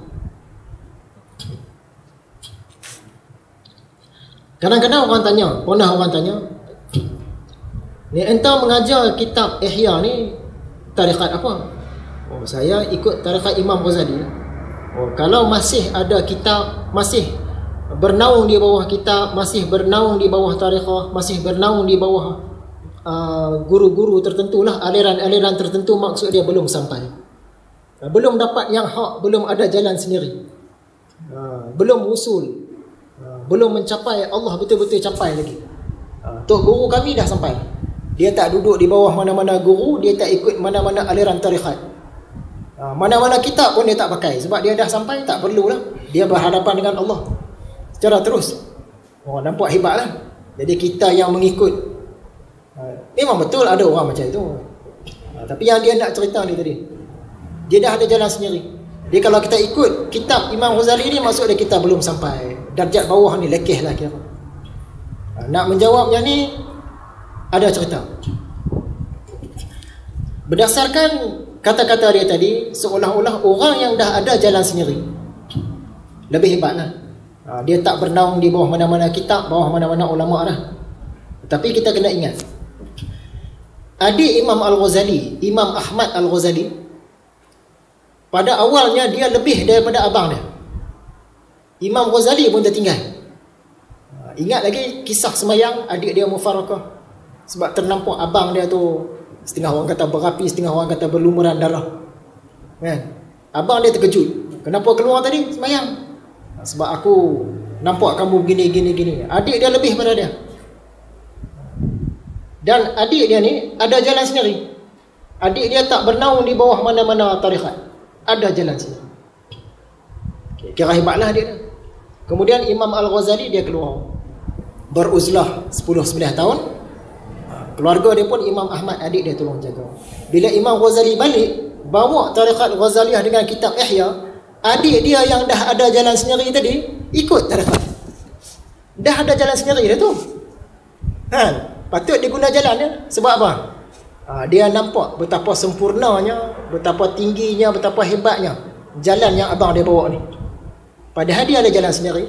Kadang-kadang orang tanya, ni entah mengajar kitab Ihya ni tarekat apa? Saya ikut tarekat Imam Ghazali. Kalau masih ada kitab, masih bernaung di bawah kitab, masih bernaung di bawah tarekat, masih bernaung di bawah guru-guru tertentu lah, aliran-aliran tertentu, maksud dia belum sampai. Belum dapat yang hak, belum ada jalan sendiri. Belum usul. Belum mencapai Allah betul-betul capai lagi. Tok guru kami dah sampai. Dia tak duduk di bawah mana-mana guru, dia tak ikut mana-mana aliran tarekat. Mana-mana kitab pun dia tak pakai sebab dia dah sampai, tak perlulah. Dia berhadapan dengan Allah secara terus. Nampak hebatlah. Jadi kita yang mengikut, memang betul ada orang macam itu. Tapi yang dia nak cerita ni tadi, dia dah ada jalan sendiri. Jadi kalau kita ikut kitab Imam Ghazali ni, maksud dia kita belum sampai. Darjat bawah ni lekeh lah kira. Nak menjawabnya ni ada cerita. Berdasarkan kata-kata dia tadi, seolah-olah orang yang dah ada jalan sendiri lebih hebat lah. Dia tak bernaung di bawah mana-mana kitab, bawah mana-mana ulama' lah. Tapi kita kena ingat, adik Imam Al-Ghazali, Imam Ahmad Al-Ghazali, pada awalnya dia lebih daripada abang dia. Imam Ghazali pun tertinggal. Ingat lagi kisah semayang adik dia mufarakah. Sebab ternampak abang dia tu, setengah orang kata berapi, setengah orang kata berlumuran darah. Kan? Abang dia terkejut. Kenapa keluar tadi semayang? Sebab aku nampak kamu gini. Adik dia lebih pada dia. Dan adik dia ni ada jalan sendiri. Adik dia tak bernaung di bawah mana-mana tarekat. Ada jalan sendiri. Kira hebatlah dia. Kemudian Imam Al-Ghazali dia keluar, beruzlah 10-9 tahun. Keluarga dia pun Imam Ahmad, adik dia tolong jaga. Bila Imam Ghazali balik, bawa tarekat Ghazaliyah dengan kitab Ihya, adik dia yang dah ada jalan sendiri tadi ikut tarekat. Dah ada jalan sendiri dia tu. Patut dia guna jalan dia. Sebab apa? Dia nampak betapa sempurnanya, betapa tingginya, betapa hebatnya jalan yang abang dia bawa ni. Padahal dia ada jalan sendiri.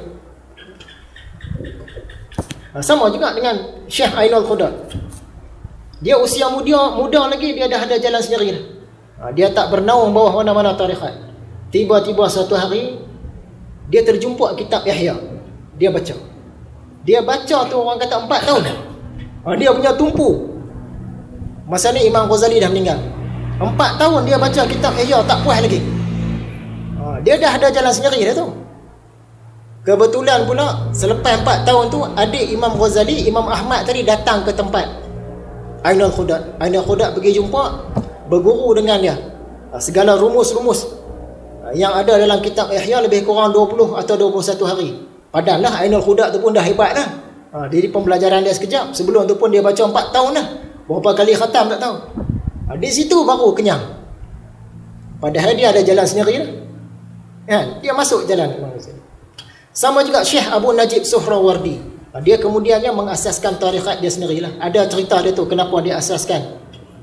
Sama juga dengan Syekh Ainul Qudad. Dia usia muda lagi, dia dah ada jalan sendiri. Dia tak bernaung bawah mana-mana tarekat. Tiba-tiba satu hari dia terjumpa kitab Ihya. Dia baca. Dia baca tu orang kata 4 tahun. Dia punya tumpu. Masa ni Imam Ghazali dah meninggal. 4 tahun dia baca kitab Ihya, tak puas lagi. Dia dah ada jalan sendiri dia tu. Kebetulan pula selepas 4 tahun tu, adik Imam Ghazali, Imam Ahmad tadi datang ke tempat Ainul Qudad. Ainul Qudad pergi jumpa, berguru dengan dia. Segala rumus-rumus yang ada dalam kitab Ihya lebih kurang 20 atau 21 hari. Padahallah Ainul Qudad tu pun dah hebat lah. Jadi pembelajaran dia sekejap. Sebelum tu pun dia baca 4 tahun lah. Berapa kali khatam tak tahu. Di situ baru kenyang. Padahal dia ada jalan sendiri lah. Dia masuk jalan Imam Ghazali. Sama juga Syekh Abu Najib Suhrawardi. Dia kemudiannya mengasaskan tarekat dia sendirilah. Ada cerita dia tu kenapa dia asaskan.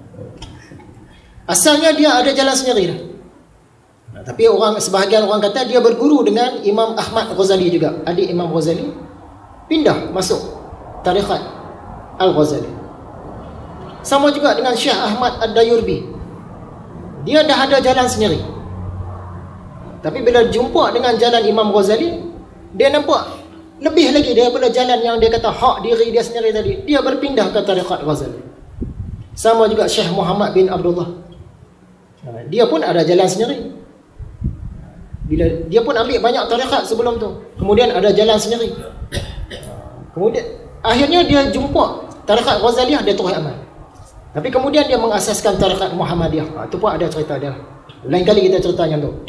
Asalnya dia ada jalan sendiri. Tapi sebahagian orang kata dia berguru dengan Imam Ahmad Ghazali juga. Adik Imam Ghazali pindah masuk tarekat Al-Ghazali. Sama juga dengan Syekh Ahmad Ad-Dayurbi. Dia dah ada jalan sendiri. Tapi bila jumpa dengan jalan Imam Ghazali, dia nampak lebih lagi daripada jalan yang dia kata hak diri dia sendiri tadi. Dia berpindah ke tarekat Ghazali. Sama juga Syekh Muhammad bin Abdullah. Dia pun ada jalan sendiri. Bila dia pun ambil banyak tarekat sebelum tu, kemudian ada jalan sendiri. Kemudian akhirnya dia jumpa tarekat Ghazaliyah, dia terus amal. Tapi kemudian dia mengasaskan tarekat Muhammadiyah. Itu pun ada cerita dia. Lain kali kita cerita yang tu.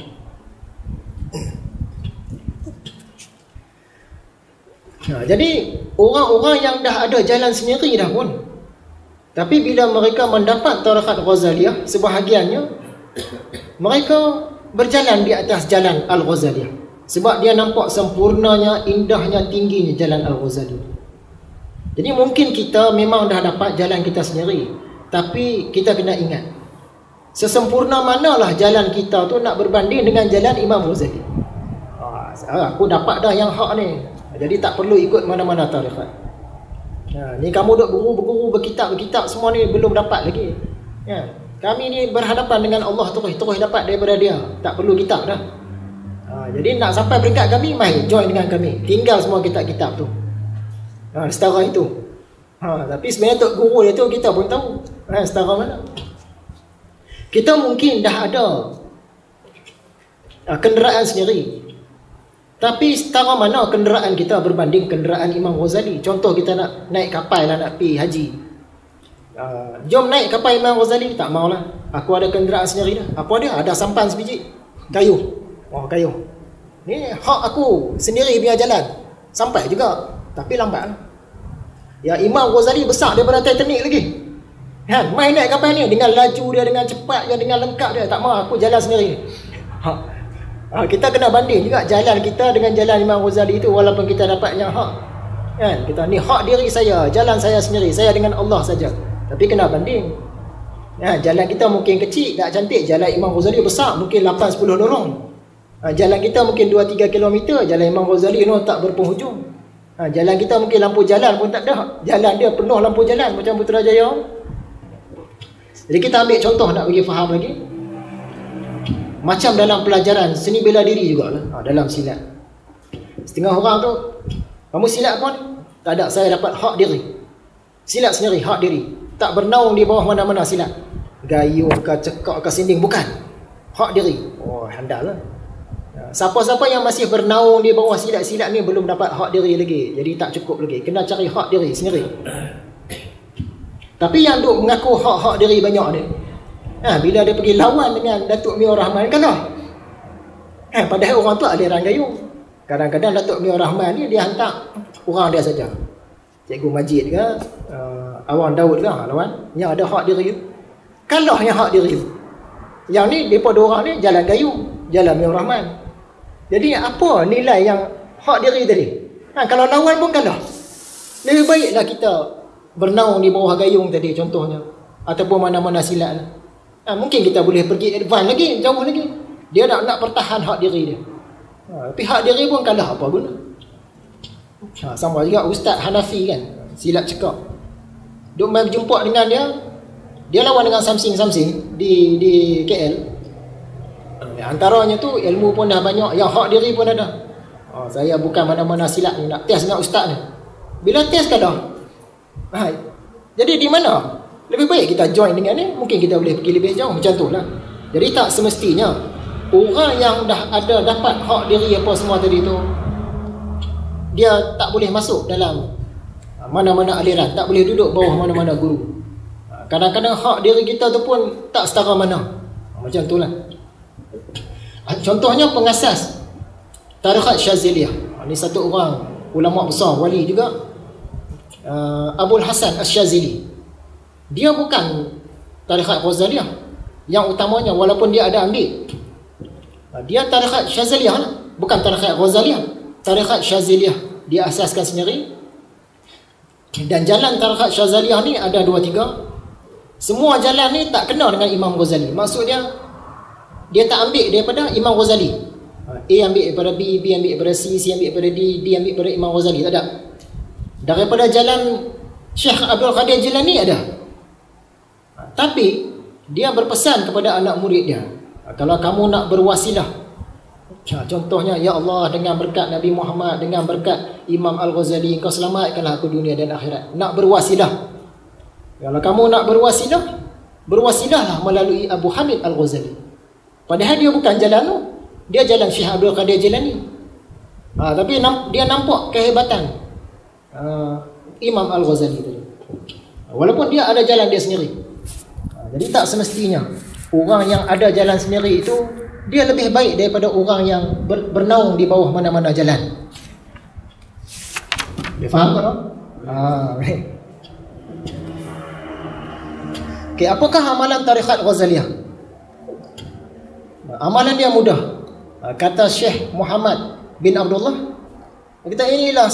Jadi orang-orang yang dah ada jalan sendiri dah pun, tapi bila mereka mendapat tarekat Ghazaliyah, sebahagiannya mereka berjalan di atas jalan Al-Ghazaliyah. Sebab dia nampak sempurnanya, indahnya, tingginya jalan Al-Ghazali. Jadi mungkin kita memang dah dapat jalan kita sendiri, tapi kita kena ingat, sesempurna manalah jalan kita tu nak berbanding dengan jalan Imam Ghazali. Aku dapat dah yang hak ni, jadi tak perlu ikut mana-mana tarekat. Ni kamu duk berguru, berkitab semua ni belum dapat lagi. Kami ni berhadapan dengan Allah terus dapat daripada dia, tak perlu kitab dah. Jadi nak sampai peringkat kami, mai join dengan kami, tinggal semua kitab-kitab tu. Setara itu. Tapi sebenarnya tok guru dia tu kita pun tahu setara mana. Kita mungkin dah ada kenderaan sendiri, tapi setara mana kenderaan kita berbanding kenderaan Imam Ghazali. Contoh kita nak naik kapal lah, nak pergi haji. Jom naik kapal Imam Ghazali, tak maulah. Aku ada kenderaan sendiri dah. Apa dia? Ada sampan sebiji kayu. Kayu ni hak aku sendiri biar jalan, sampai juga, tapi lambat lah. Ya, Imam Ghazali besar daripada Titanic lagi, main naik kapal ni dengan laju dia, dengan cepat dia, dengan lengkap dia. Tak mahu, aku jalan sendiri. Kita kena banding juga jalan kita dengan jalan Imam Ghazali itu. Walaupun kita dapat yang hak, kita ni hak diri saya, jalan saya sendiri, saya dengan Allah saja, tapi kena banding. Jalan kita mungkin kecil, tak cantik. Jalan Imam Ghazali besar, mungkin 8-10 lorong. Jalan kita mungkin 2-3 km, jalan Imam Ghazali tak berpenghujung. Jalan kita mungkin lampu jalan pun tak ada, jalan dia penuh lampu jalan macam Putrajaya. Jadi kita ambil contoh nak bagi faham lagi, macam dalam pelajaran seni bela diri jugalah. Dalam silat, setengah orang tu, kamu silat pun tak ada, saya dapat hak diri, silat sendiri, hak diri, tak bernaung di bawah mana-mana silat, gayung ke cekak ke sinding, bukan, hak diri. Handal lah. Siapa-siapa yang masih bernaung di bawah silat-silat ni belum dapat hak diri lagi. Jadi tak cukup lagi, kena cari hak diri sendiri. Tapi yang duk mengaku hak-hak diri banyak ni, bila dia pergi lawan dengan Datuk Mior Rahman, kalah. Padahal orang tu aliran gayung. Kadang-kadang Datuk Mior Rahman ni dia hantar orang dia saja, Cikgu Majid ke, Awang Daud ke, lawan yang ada hak diri tu. Kalah yang hak diri tu. Yang ni mereka dua orang ni jalan gayung, jalan Mior Rahman. Jadi apa nilai yang hak diri tadi? Kalau lawan pun kalah. Lebih baiklah kita bernaung di bawah gayung tadi contohnya, ataupun mana-mana silat lah. Mungkin kita boleh pergi advance lagi, jauh lagi. Dia nak pertahan hak diri dia, tapi hak diri pun kalah, apa guna? Sama juga Ustaz Hanafi kan, silat cekak. Duk main berjumpa dengan dia lawan dengan Samsing di KL. Antaranya tu ilmu pun dah banyak, yang hak diri pun ada. Saya bukan mana-mana silat ni, nak test dengan ustaz ni. Bila test kalah, jadi di mana? Lebih baik kita join dengan ni, mungkin kita boleh pergi lebih jauh, macam tu lah. Jadi tak semestinya orang yang dah ada dapat hak diri apa semua tadi tu, dia tak boleh masuk dalam mana-mana aliran, tak boleh duduk bawah mana-mana guru. Kadang-kadang hak diri kita tu pun tak setara mana. Macam tu lah. Contohnya pengasas Tarekat Syaziliyah, ini satu orang ulama besar, wali juga, Abul Hasan Asy-Syazili. Dia bukan Tarekat Ghazaliyah yang utamanya, walaupun dia ada ambil. Dia Tarekat Syaziliyah, bukan Tarekat Ghazaliyah, Tarekat Syaziliyah dia asaskan sendiri. Dan jalan Tarekat Syaziliyah ni ada 2-3. Semua jalan ni tak kena dengan Imam Ghazali. Maksudnya dia tak ambil daripada Imam Ghazali. A ambil daripada B, B ambil daripada C, C ambil daripada D, D ambil daripada Imam Ghazali. Tak ada. Daripada jalan Syekh Abdul Qadir Jilani ada. Tapi dia berpesan kepada anak murid dia, kalau kamu nak berwasilah, contohnya, ya Allah, dengan berkat Nabi Muhammad, dengan berkat Imam Al-Ghazali, engkau selamatkanlah aku dunia dan akhirat. Nak berwasilah, kalau kamu nak berwasilah, berwasilahlah melalui Abu Hamid Al-Ghazali. Padahal dia bukan jalan tu, dia jalan Syekh Abdul Qadir Jilani. Tapi dia nampak kehebatan Imam Al-Ghazali tadi, walaupun dia ada jalan dia sendiri. Jadi tak semestinya orang yang ada jalan sendiri itu dia lebih baik daripada orang yang bernaung di bawah mana-mana jalan. Dia faham tak? Okay, apakah amalan Tarekat Ghazaliyah? Amalan dia mudah. Kata Syekh Muhammad bin Abdullah. Kita inilah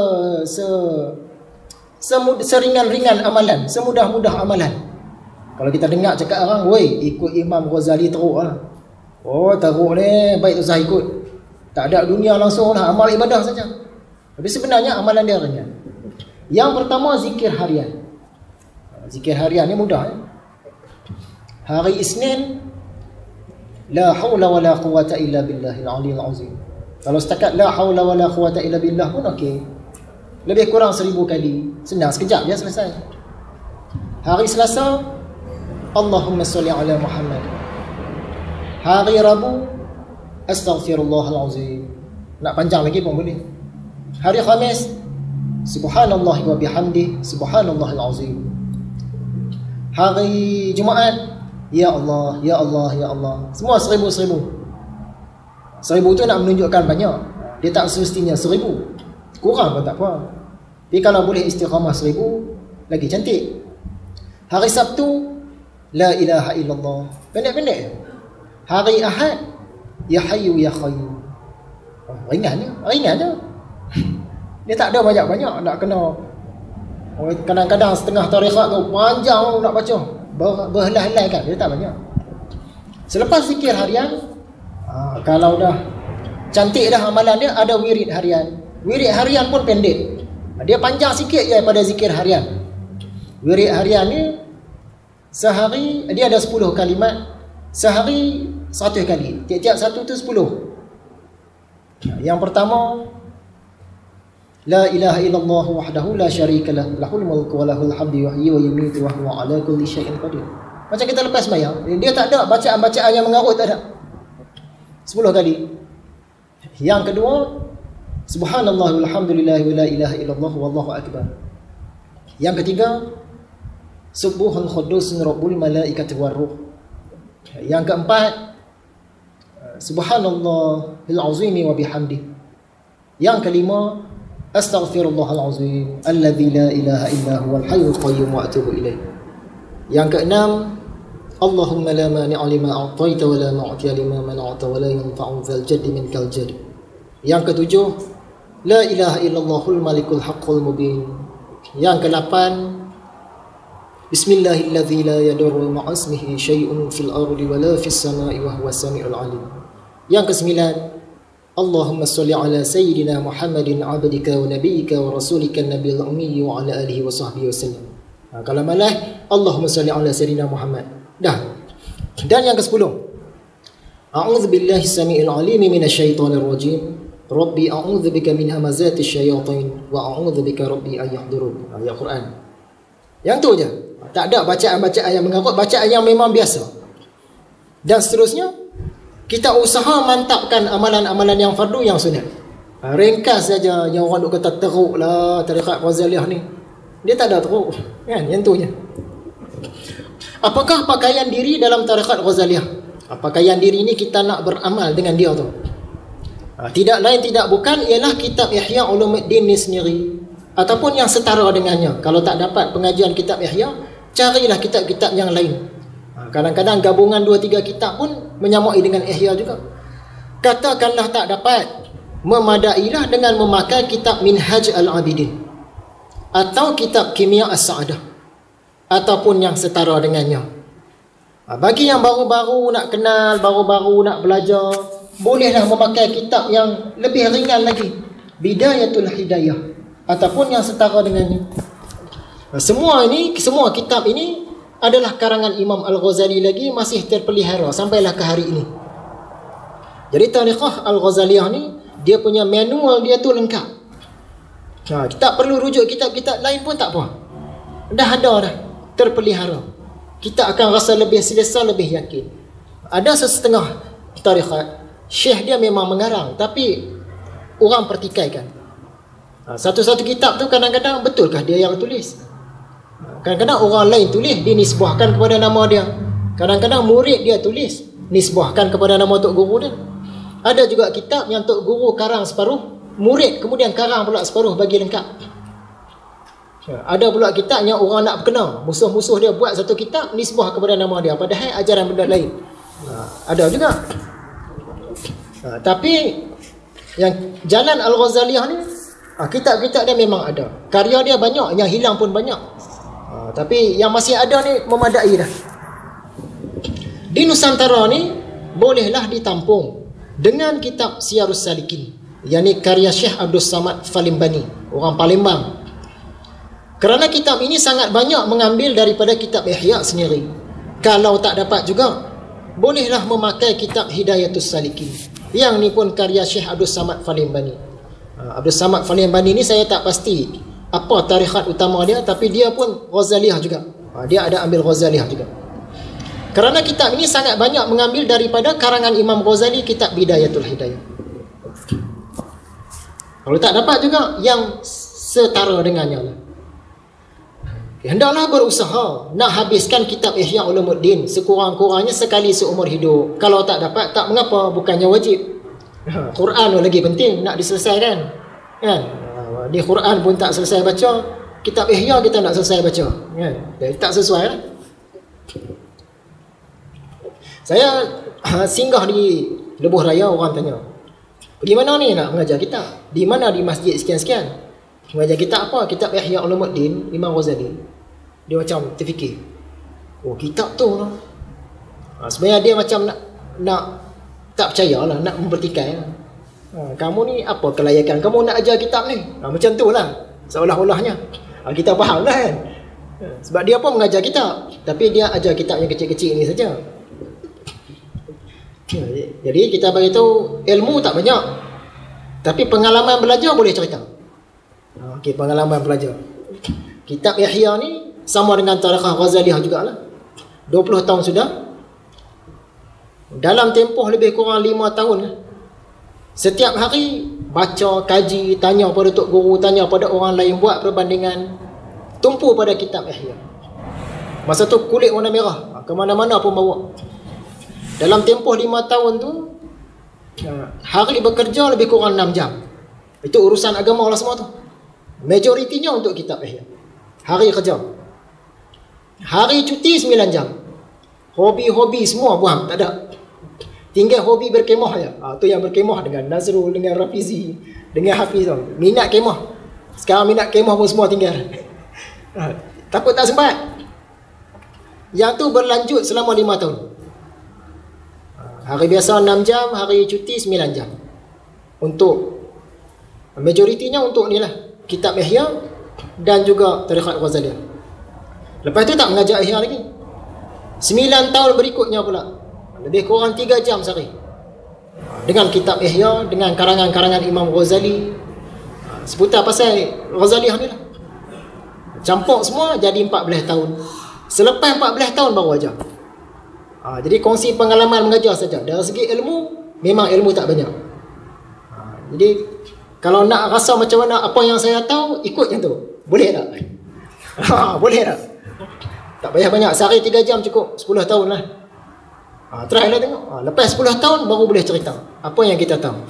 seringan-ringan amalan, semudah-mudah amalan. Kalau kita dengar cakap orang, woi, ikut Imam Ghazali teruk lah. Oh, teruk ni, baik tu saya ikut. Tak ada dunia langsung lah, amal ibadah saja. Tapi sebenarnya amalan dia ringan. Yang pertama, zikir harian. Zikir harian ni mudah. Hari Isnin, la hawla wa la quwata illa billahil aliyil azim. Kalau setakat la hawla wa la quwata illa billah pun okey. Lebih kurang 1000 kali. Senang, sekejap je selesai. Hari Selasa, Allahumma salli ala Muhammad. Hari Rabu, astaghfirullahalazim. Nak panjang lagi pun boleh. Hari Khamis, subhanallah wa bihamdi, subhanallahal azim. Hari Jumaat, ya Allah, ya Allah, ya Allah. Semua 1000. 1000 tu nak menunjukkan banyak. Dia tak semestinya 1000. Kurang pun tak apa. Tapi kalau boleh istiqamah 1000, lagi cantik. Hari Sabtu, la ilaha illallah. Pendek-pendek. Hari Ahad, ya hayyu ya qayyum. Ringan je. Dia tak ada banyak-banyak nak kena. Kadang-kadang setengah tarekat tu panjang nak baca. Berhelai-helai kan, dia tak banyak. Selepas zikir harian, kalau dah cantik dah amalan dia, ada wirid harian. Wirid harian pun pendek. Dia panjang sikit je daripada zikir harian. Wirid harian ni sehari dia ada 10 kalimat. Sehari 100 kali. Tiap-tiap satu tu 10. Yang pertama, la ilaha illallah wahdahu la syarikalah, lahul mulku wa lahul hamdu yuhyi wa yumiitu wa huwa ala kulli syai'in qadir. Macam kita lepas sembahyang, dia tak ada bacaan-bacaan yang mengarut, tak ada. 10 kali. Yang kedua, subhanallah walhamdulillah wa la ilaha illallah wallahu akbar. Yang ketiga, subuhun khudusun rabbul malaikati warruh. Yang keempat, subhanallahil azimi wa bihamdi. Yang kelima, astaghfirullahalazim alladzi la ilaha illa huwal hayyul qayyum wa atubu ilaih. Yang keenam, Allahumma la mani'a lima a'taita wa la mu'tiya lima mana'ta wa la yanfa'u dzal jaddi minkal jadd. Yang ketujuh, la ilaha illallahul malikul haqqul mubin. Yang kedelapan, bismillahilladzi la yadurru ma'a ismihi syai'un fil ardi wa la fis sama'i wa huwas sami'ul 'alim. Yang kesembilan, Allahumma salli ala sayyidina Muhammadin abdika wa nabiyyika wa rasulika nabiyil ummi wa ala alihi wa sahbihi wasallam. Kalau malah, Allahumma salli ala sayyidina Muhammad. Dah. Dan yang ke-10, a'udzu billahi samii'il 'aliim minasyaitonir rajim. Rabbi a'udzu bika min hamazatis syayatin wa a'udzu bika rabbi an yahdurun. Ayat Quran. Yang tu je. Tak ada bacaan-bacaan yang mengarut, bacaan yang memang biasa. Dan seterusnya, kita usaha mantapkan amalan-amalan yang fardu, yang sunat. Ringkas saja yang orang duk kata teruk lah tarekat Ghazaliyah ni. Dia tak ada teruk. Kan? Yang tu je. Apakah pakaian diri dalam tarekat Ghazaliyah? Pakaian diri ni kita nak beramal dengan dia tu. Tidak lain tidak bukan ialah kitab Ihya Ulumuddin ni sendiri, ataupun yang setara dengannya. Kalau tak dapat pengajian kitab Ihya, carilah kitab-kitab yang lain. Kadang-kadang gabungan 2-3 kitab pun menyamai dengan Ihya juga. Katakanlah tak dapat, memadailah dengan memakai kitab Minhaj Al-Abidin atau kitab Kimia As-Sa'adah ataupun yang setara dengannya. Bagi yang baru-baru nak kenal, baru-baru nak belajar, bolehlah memakai kitab yang lebih ringan lagi, Bidayatul Hidayah, ataupun yang setara dengannya. Semua kitab ini adalah karangan Imam Al-Ghazali, lagi masih terpelihara sampailah ke hari ini. Jadi tariqah Al-Ghazaliyah ni, dia punya manual dia tu lengkap. Kita perlu rujuk kitab-kitab lain pun tak apa. Dah ada dah, terpelihara. Kita akan rasa lebih selesa, lebih yakin. Ada sesetengah tariqat, syekh dia memang mengarang, tapi orang pertikaikan. Satu-satu kitab tu kadang-kadang betulkah dia yang tulis? Kadang-kadang orang lain tulis, dinisbahkan kepada nama dia. Kadang-kadang murid dia tulis, nisbahkan kepada nama tok guru dia. Ada juga kitab yang tok guru karang separuh, murid kemudian karang pula separuh bagi lengkap. Ada pula kitab yang orang nak berkenal, musuh-musuh dia buat satu kitab, nisbah kepada nama dia, padahal ajaran benda lain. Ada juga. Tapi Yang jalan Al-Ghazaliyah ni, kitab-kitab dia memang ada. Karya dia banyak, yang hilang pun banyak. Tapi yang masih ada ni memadai dah. Di Nusantara ni bolehlah ditampung dengan kitab Siyarus Salikin, yang ni karya Syekh Abdul Samad Falimbani, orang Palembang. Kerana kitab ini sangat banyak mengambil daripada kitab Ihya sendiri. Kalau tak dapat juga, bolehlah memakai kitab Hidayatus Salikin. Yang ni pun karya Syekh Abdul Samad Falimbani. Abdul Samad Falimbani ni saya tak pasti apa tarikat utama dia, tapi dia pun Ghazaliyah juga. Dia ada ambil Ghazaliyah juga. Kerana kitab ini sangat banyak mengambil daripada karangan Imam Ghazali, kitab Bidayatul Hidayah. Kalau tak dapat juga, yang setara dengannya lah. Hendaklah berusaha nak habiskan kitab Ihya Ulumuddin sekurang-kurangnya sekali seumur hidup. Kalau tak dapat, tak mengapa, bukannya wajib. Quran lagi penting nak diselesaikan, kan? Di Quran pun tak selesai baca, kitab Ihya kita nak selesai baca, kan? Tak sesuai lah. Saya singgah di Lebuh Raya, orang tanya, pergi mana ni nak mengajar kitab? Di mana? Di masjid sekian-sekian. Mengajar kitab apa? Kitab Ihya Ulumuddin Imam Ghazali. Dia macam terfikir, oh kitab tu lah. Sebenarnya dia macam nak tak percayalah, nak mempertikai lah. Kamu ni apa kelayakan kamu nak ajar kitab ni? Macam tu lah seolah-olahnya. Kita faham lah kan. Sebab dia pun mengajar kitab, tapi dia ajar kitab yang kecil-kecil ni saja. Jadi kita bagi tahu ilmu tak banyak, tapi pengalaman belajar boleh cerita. Okey, pengalaman belajar. Kitab Ihya ni sama dengan tarikhah Ghazaliyah jugalah. 20 tahun sudah. Dalam tempoh lebih kurang 5 tahun. Setiap hari baca, kaji, tanya pada tok guru, tanya pada orang lain, buat perbandingan, tumpu pada kitab Ihya. Masa tu kulit warna merah, ke mana-mana pun bawa. Dalam tempoh 5 tahun tu, hari bekerja lebih kurang 6 jam. Itu urusan agama lah semua tu. Majoritinya untuk kitab Ihya. Hari kerja, hari cuti 9 jam. Hobi-hobi semua buang, tak ada. Tinggal hobi berkemah je. Tu yang berkemah dengan Nazrul, dengan Rafizi, dengan Hafiz. Minat kemah. Sekarang minat kemah pun semua tinggal. Takut tak sempat. Yang tu berlanjut selama 5 tahun. Hari biasa 6 jam, hari cuti 9 jam. Untuk majoritinya untuk ni lah, kitab Ihya dan juga tarikat Ghazaliyah. Lepas tu tak mengajar Ihya lagi. 9 tahun berikutnya pula, lebih kurang 3 jam sehari, dengan kitab Ihya, dengan karangan-karangan Imam Ghazali, seputar pasal Ghazaliyah ni lah. Campur semua jadi 14 tahun. Selepas 14 tahun baru ajar. Jadi kongsi pengalaman mengajar saja. Dari segi ilmu, memang ilmu tak banyak. Jadi kalau nak rasa macam mana apa yang saya tahu, ikut yang tu. Boleh tak? Boleh tak? Tak payah banyak. Sehari 3 jam cukup. 10 tahun lah. Try lah tengok. Lepas 10 tahun baru boleh cerita apa yang kita tahu.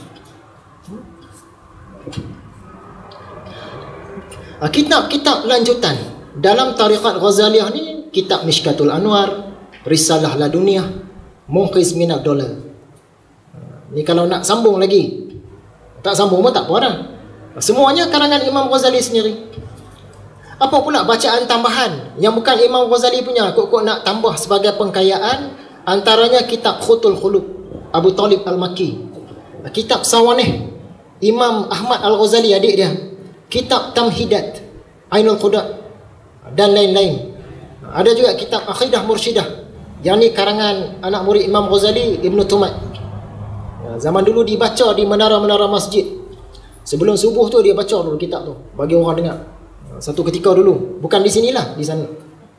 Kitab-kitab lanjutan dalam tarikat Ghazaliyah ni, kitab Mishkatul Anwar, Risalah Laduniyah, Munqiz Minad Dollar. Ni kalau nak sambung lagi, tak sambung pun tak apa dah. Semuanya karangan Imam Ghazali sendiri. Apa pula bacaan tambahan yang bukan Imam Ghazali punya, kok nak tambah sebagai pengkayaan? Antaranya kitab Khutul Khulub Abu Talib Al-Makki, kitab Sawanih Imam Ahmad Al-Ghazali adik dia, kitab Tamhidat Ainul Qudat, dan lain-lain. Ada juga kitab Aqidah Mursyidah, yang ni karangan anak murid Imam Ghazali, Ibn Tumat. Zaman dulu dibaca di menara-menara masjid. Sebelum subuh tu dia baca dulu kitab tu, bagi orang dengar. Satu ketika dulu, bukan di sinilah, di sana.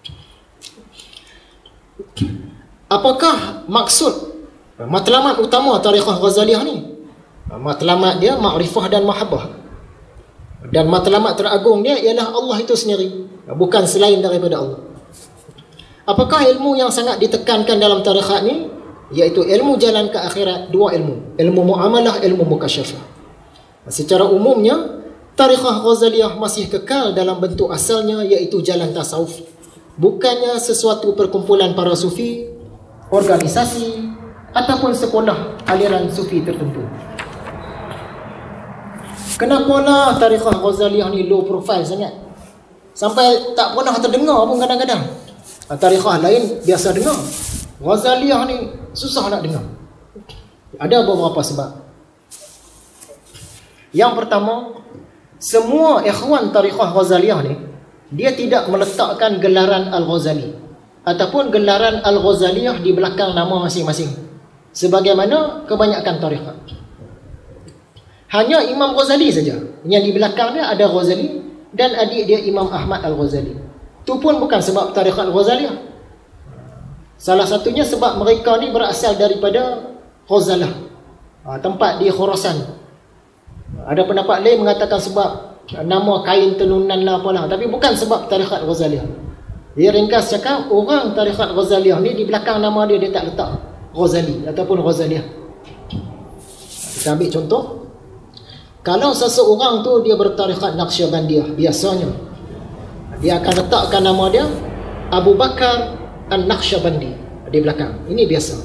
Apakah maksud matlamat utama tarikhah Ghazaliyah ni? Matlamat dia ma'rifah dan mahabbah. Dan matlamat teragung dia ialah Allah itu sendiri, bukan selain daripada Allah. Apakah ilmu yang sangat ditekankan dalam tarikat ni? Iaitu ilmu jalan ke akhirat. 2 ilmu, ilmu muamalah, ilmu mukasyafah. Secara umumnya tarikhah Ghazaliyah masih kekal dalam bentuk asalnya, iaitu jalan tasawuf, bukannya sesuatu perkumpulan para sufi, organisasi ataupun sekolah aliran sufi tertentu. Kenapalah tarikhah Ghazaliyah ni low profile sangat? Sampai tak pernah terdengar pun kadang-kadang. Tarikhah lain biasa dengar. Ghazaliyah ni susah nak dengar. Ada beberapa sebab. Yang pertama, semua ikhwan tarikhah Ghazaliyah ni, dia tidak meletakkan gelaran Al-Ghazali ataupun gelaran Al-Ghazaliyah di belakang nama masing-masing, sebagaimana kebanyakan tarikhah. Hanya Imam Ghazali saja yang di belakang dia ada Ghazali dan adik dia Imam Ahmad Al-Ghazali. Itu pun bukan sebab tarikhah Al-Ghazaliyah. Salah satunya sebab mereka ni berasal daripada Ghazalah, tempat di Khurasan. Ada pendapat lain mengatakan sebab nama kain tenunan lah apalah, tapi bukan sebab tarikhah Al-Ghazaliyah. Dia ringkas cakap, orang tarikhah Al-Ghazaliyah ni di belakang nama dia, dia tak letak Ghazali ataupun Ghazaliyah. Kita ambil contoh. Kalau seseorang tu dia bertarikat Naqsyabandiyah, biasanya dia akan letakkan nama dia Abu Bakar An-Naqsyabandi di belakang. Ini biasa.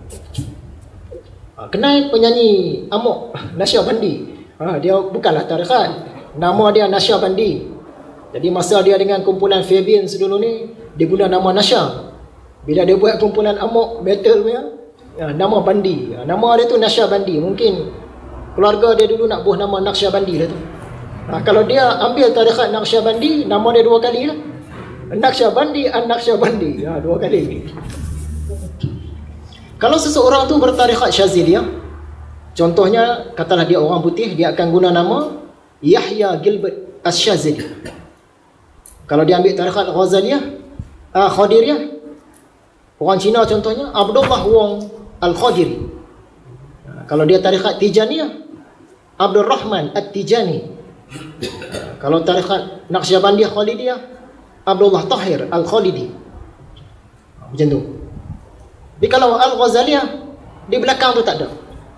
Kenal penyanyi Amok Naqsyabandi, dia bukanlah tarikat, nama dia Naqsyabandi. Jadi masa dia dengan kumpulan Fabians dulu ni, dia guna nama Nasya. Bila dia buat kumpulan Amok metal punya, nama Bandi, nama dia tu Naqsyabandi. Mungkin keluarga dia dulu nak buah nama Naqsyabandi lah tu. Kalau dia ambil tarikat Naqsyabandi, nama dia dua kali lah. Naqsyabandi, An-Naqsyabandi, dua kali. Kalau seseorang tu bertarikat Syaziliyah, contohnya katalah dia orang putih, dia akan guna nama Yahya Gilbert Asy-Syazili. Kalau dia ambil tarikat Ghazaliyah, Qadiriyah, orang Cina contohnya Abdullah Wong Al-Qadiri. Kalau dia tarikat Tijaniyah, Abdul Rahman At-Tijani. Kalau tarikat Naqsyabandiyah Khalidiyah, Abdullah Tahir Al-Khalidi. Macam tu. Tapi kalau Al-Ghazaliyah, di belakang tu tak ada.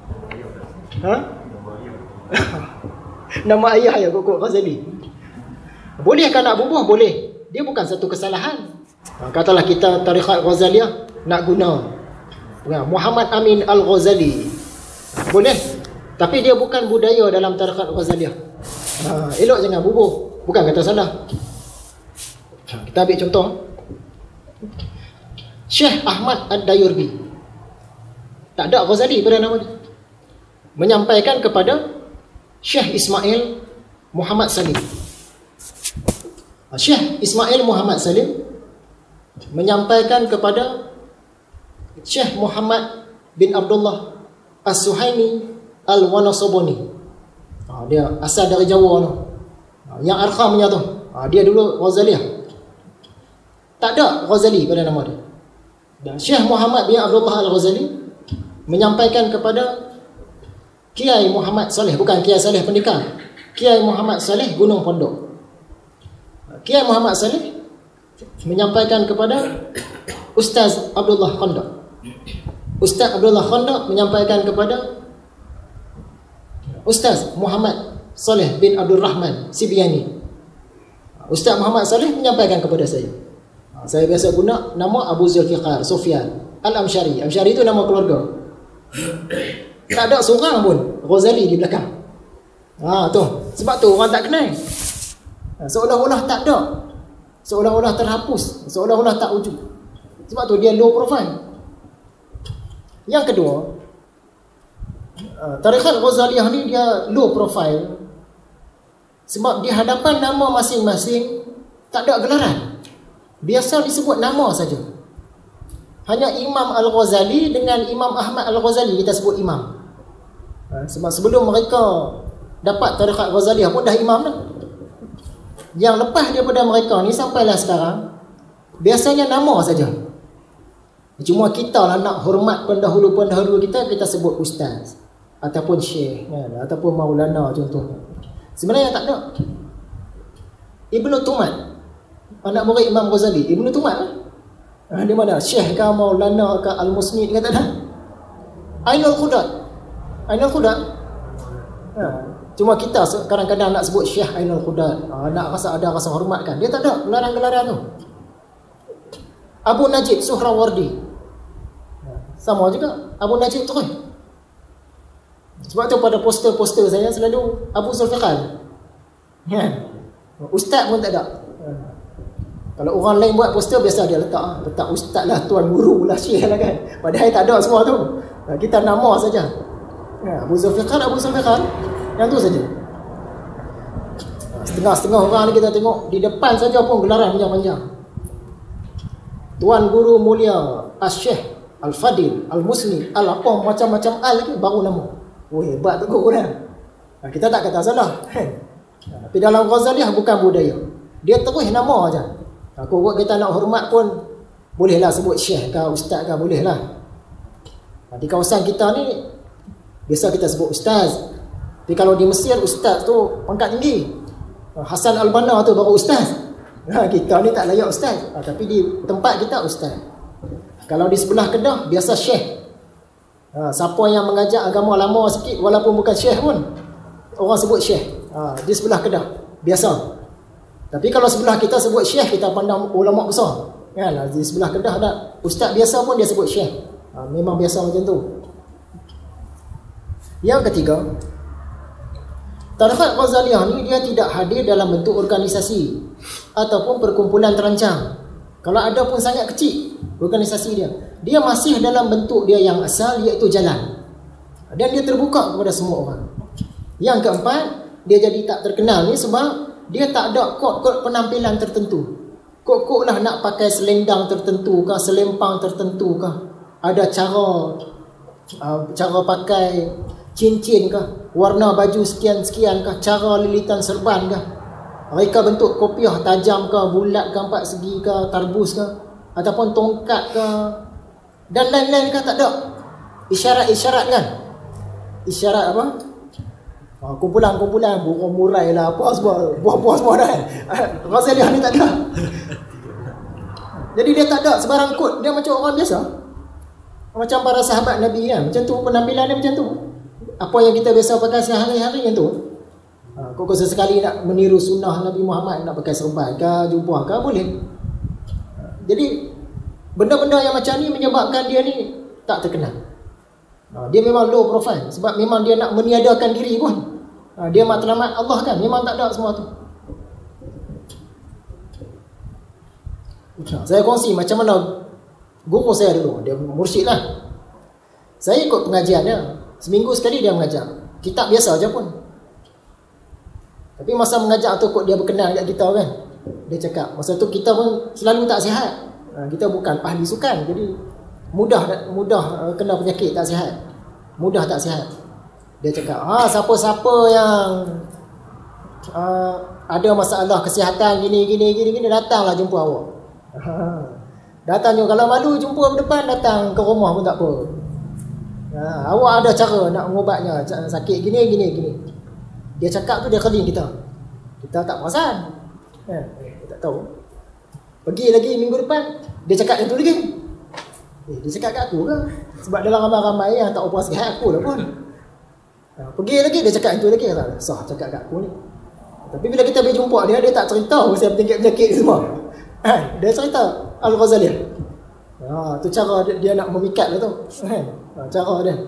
Nama ayah ya Koko Ghazali. Bolehkah nak bubuh? Boleh. Dia bukan satu kesalahan. Katalah kita tarikat Ghazaliyah nak guna Muhammad Amin Al-Ghazali, boleh. Tapi dia bukan budaya dalam tarikat Ghazaliyah. Elok jangan bubuh. Bukan kata salah. Kita ambil contoh. Syekh Ahmad Ad-Dayurbi, tak ada Ghazali pada nama dia. Menyampaikan kepada Syekh Ismail Muhammad Salim. Syekh Ismail Muhammad Salim menyampaikan kepada Syekh Muhammad bin Abdullah As-Suhaimi Al-Wanasabani. Dia asal dari Jawa tu. Yang Arkhamnya tu. Dia dulu Ghazaliyah. Tak ada Ghazali pada nama dia. Dan Syekh Muhammad bin Abdullah Al-Ghazali menyampaikan kepada Kiai Muhammad Saleh, bukan Kiai Saleh Pendekar, Kiai Muhammad Saleh Gunung Pondok. Kiai Muhammad Saleh menyampaikan kepada Ustaz Abdullah Khandaq. Ustaz Abdullah Khandaq menyampaikan kepada Ustaz Muhammad Saleh bin Abdul Rahman Sibiani. Ustaz Muhammad Saleh menyampaikan kepada saya. Saya biasa guna nama Abu Zulfiqar Sufyan Al-Amsyari. Amsyari itu nama keluarga. Tak ada seorang pun Ghazali di belakang. Tu. Sebab tu orang tak kenal. Seolah-olah tak ada. Seolah-olah terhapus. Seolah-olah tak wujud. Sebab tu dia low profile. Yang kedua, tarikat Ghazaliyah ni dia low profile sebab di hadapan nama masing-masing tak ada gelaran. Biasa disebut nama saja. Hanya Imam Al-Ghazali dengan Imam Ahmad Al-Ghazali kita sebut imam. Sebab sebelum mereka dapat tarikat Ghazaliyah pun dah imam dah. Yang lepas daripada mereka ni sampailah sekarang, biasanya nama saja. Cuma kita lah nak hormat pendahulu-pendahulu kita, kita sebut ustaz ataupun syekh, ataupun maulana contohnya. Sebenarnya tak ada. Ibnu Tumat, anak murid Imam Ghazali, Ibnu Tumat lah. Di mana? Syekh ke maulana ke al-musnid ke tak ada. Ainul Qudat. Ainul Qudat. Cuma kita kadang-kadang nak sebut Syekh Ainul Qudat, nak rasa ada rasa hormat kan. Dia tak ada gelaran-gelaran tu. Abu Najib Suhrawardi, sama juga Abu Najib Terus. Sebab tu pada poster-poster saya selalu Abu Zulfiqar. Kan? Ustaz pun tak ada. Kalau orang lain buat poster, biasa dia letak ustaz lah, tuan guru lah, syekh lah kan. Padahal tak ada semua tu. Kita nama saja. Abu Zulfiqar, yang tu saja. Setengah-setengah orang ni kita tengok di depan saja pun gelaran panjang-panjang. Tuan guru mulia Al-Syekh Al-Fadil Al-Muslim Al-apa macam-macam Al lagi baru nama. Oh, hebat tu Quran. Kita tak kata salah. Tapi dalam Ghazaliyah bukan budaya. Dia terus nama aja. Aku kita nak hormat pun bolehlah sebut syekh ke ustaz ke, bolehlah. Di kawasan kita ni biasa kita sebut ustaz. Tapi kalau di Mesir ustaz tu pangkat tinggi. Hasan Al-Banna tu baru ustaz. Kita ni tak layak ustaz. Tapi di tempat kita ustaz. Kalau di sebelah Kedah biasa syekh. Siapa yang mengajar agama lama sikit walaupun bukan syekh pun orang sebut syekh. Di sebelah Kedah biasa. Tapi kalau sebelah kita sebut syekh, kita pandang ulama besar. Kan? Di sebelah Kedah ada ustaz biasa pun dia sebut syekh. Memang biasa macam tu. Yang ketiga, Tarikat Ghazaliyah ni dia tidak hadir dalam bentuk organisasi ataupun perkumpulan terancang. Kalau ada pun sangat kecil organisasi dia. Dia masih dalam bentuk dia yang asal, iaitu jalan. Dan dia terbuka kepada semua orang. Yang keempat, dia jadi tak terkenal ni sebab dia tak ada kod-kod penampilan tertentu. Kod-kod lah nak pakai selendang tertentu kah, selempang tertentu kah. Ada cara pakai cincin kah, warna baju sekian-sekian kah, cara lilitan serban kah. Mereka bentuk kopiah tajam kah, bulat kah, 4 segi kah, tarbus kah, ataupun tongkat kah, dan lain-lain kah, tak ada. Isyarat-isyarat kan. Isyarat apa? Kumpulan-kumpulan burung murai lah, apa semua, buah-buah semua dah kan. Ghazaliyah ni tak ada. Jadi dia tak ada sebarang kod. Dia macam orang biasa, macam para sahabat Nabi kan. Macam tu penampilan dia, macam tu. Apa yang kita biasa pakai sehari-hari yang tu. Kau sesekali nak meniru sunnah Nabi Muhammad, nak pakai serban ke, jubah ke, boleh. Jadi benda-benda yang macam ni menyebabkan dia ni tak terkenal. Dia memang low profile sebab memang dia nak meniadakan diri pun. Dia matlamat Allah kan, memang tak ada semua tu. Saya kongsi macam mana guru saya dulu, dia mursyid lah. Saya ikut pengajian dia, seminggu sekali dia mengajar. Kitab biasa aja pun. Tapi masa mengajar tu kot dia berkenan dekat kita kan. Dia cakap, masa tu kita pun selalu tak sihat. Kita bukan ahli sukan, jadi mudah kena penyakit tak sihat. Mudah tak sihat. Dia cakap, siapa-siapa yang ada masalah kesihatan gini datanglah jumpa awak. Datang juga, kalau malu jumpa depan, datang ke rumah pun tak apa. Awak ada cara nak mengubatnya, sakit gini. Dia cakap tu dia keliling kita. Kita tak perasan. Tak tahu. Pergi lagi minggu depan, dia cakap yang tu lagi. Dia cakap kat aku ke? Sebab dalam ramai-ramai yang tak operasi sihat aku lah pun. Pergi lagi, dia cakap yang tu lagi. Sah cakap kat aku ni. Tapi bila kita pergi jumpa dia, dia tak cerita pasal penyakit-penyakit semua. Dia cerita Al-Ghazaliyah. Tu cara dia nak memikat lah tu. Cara dia.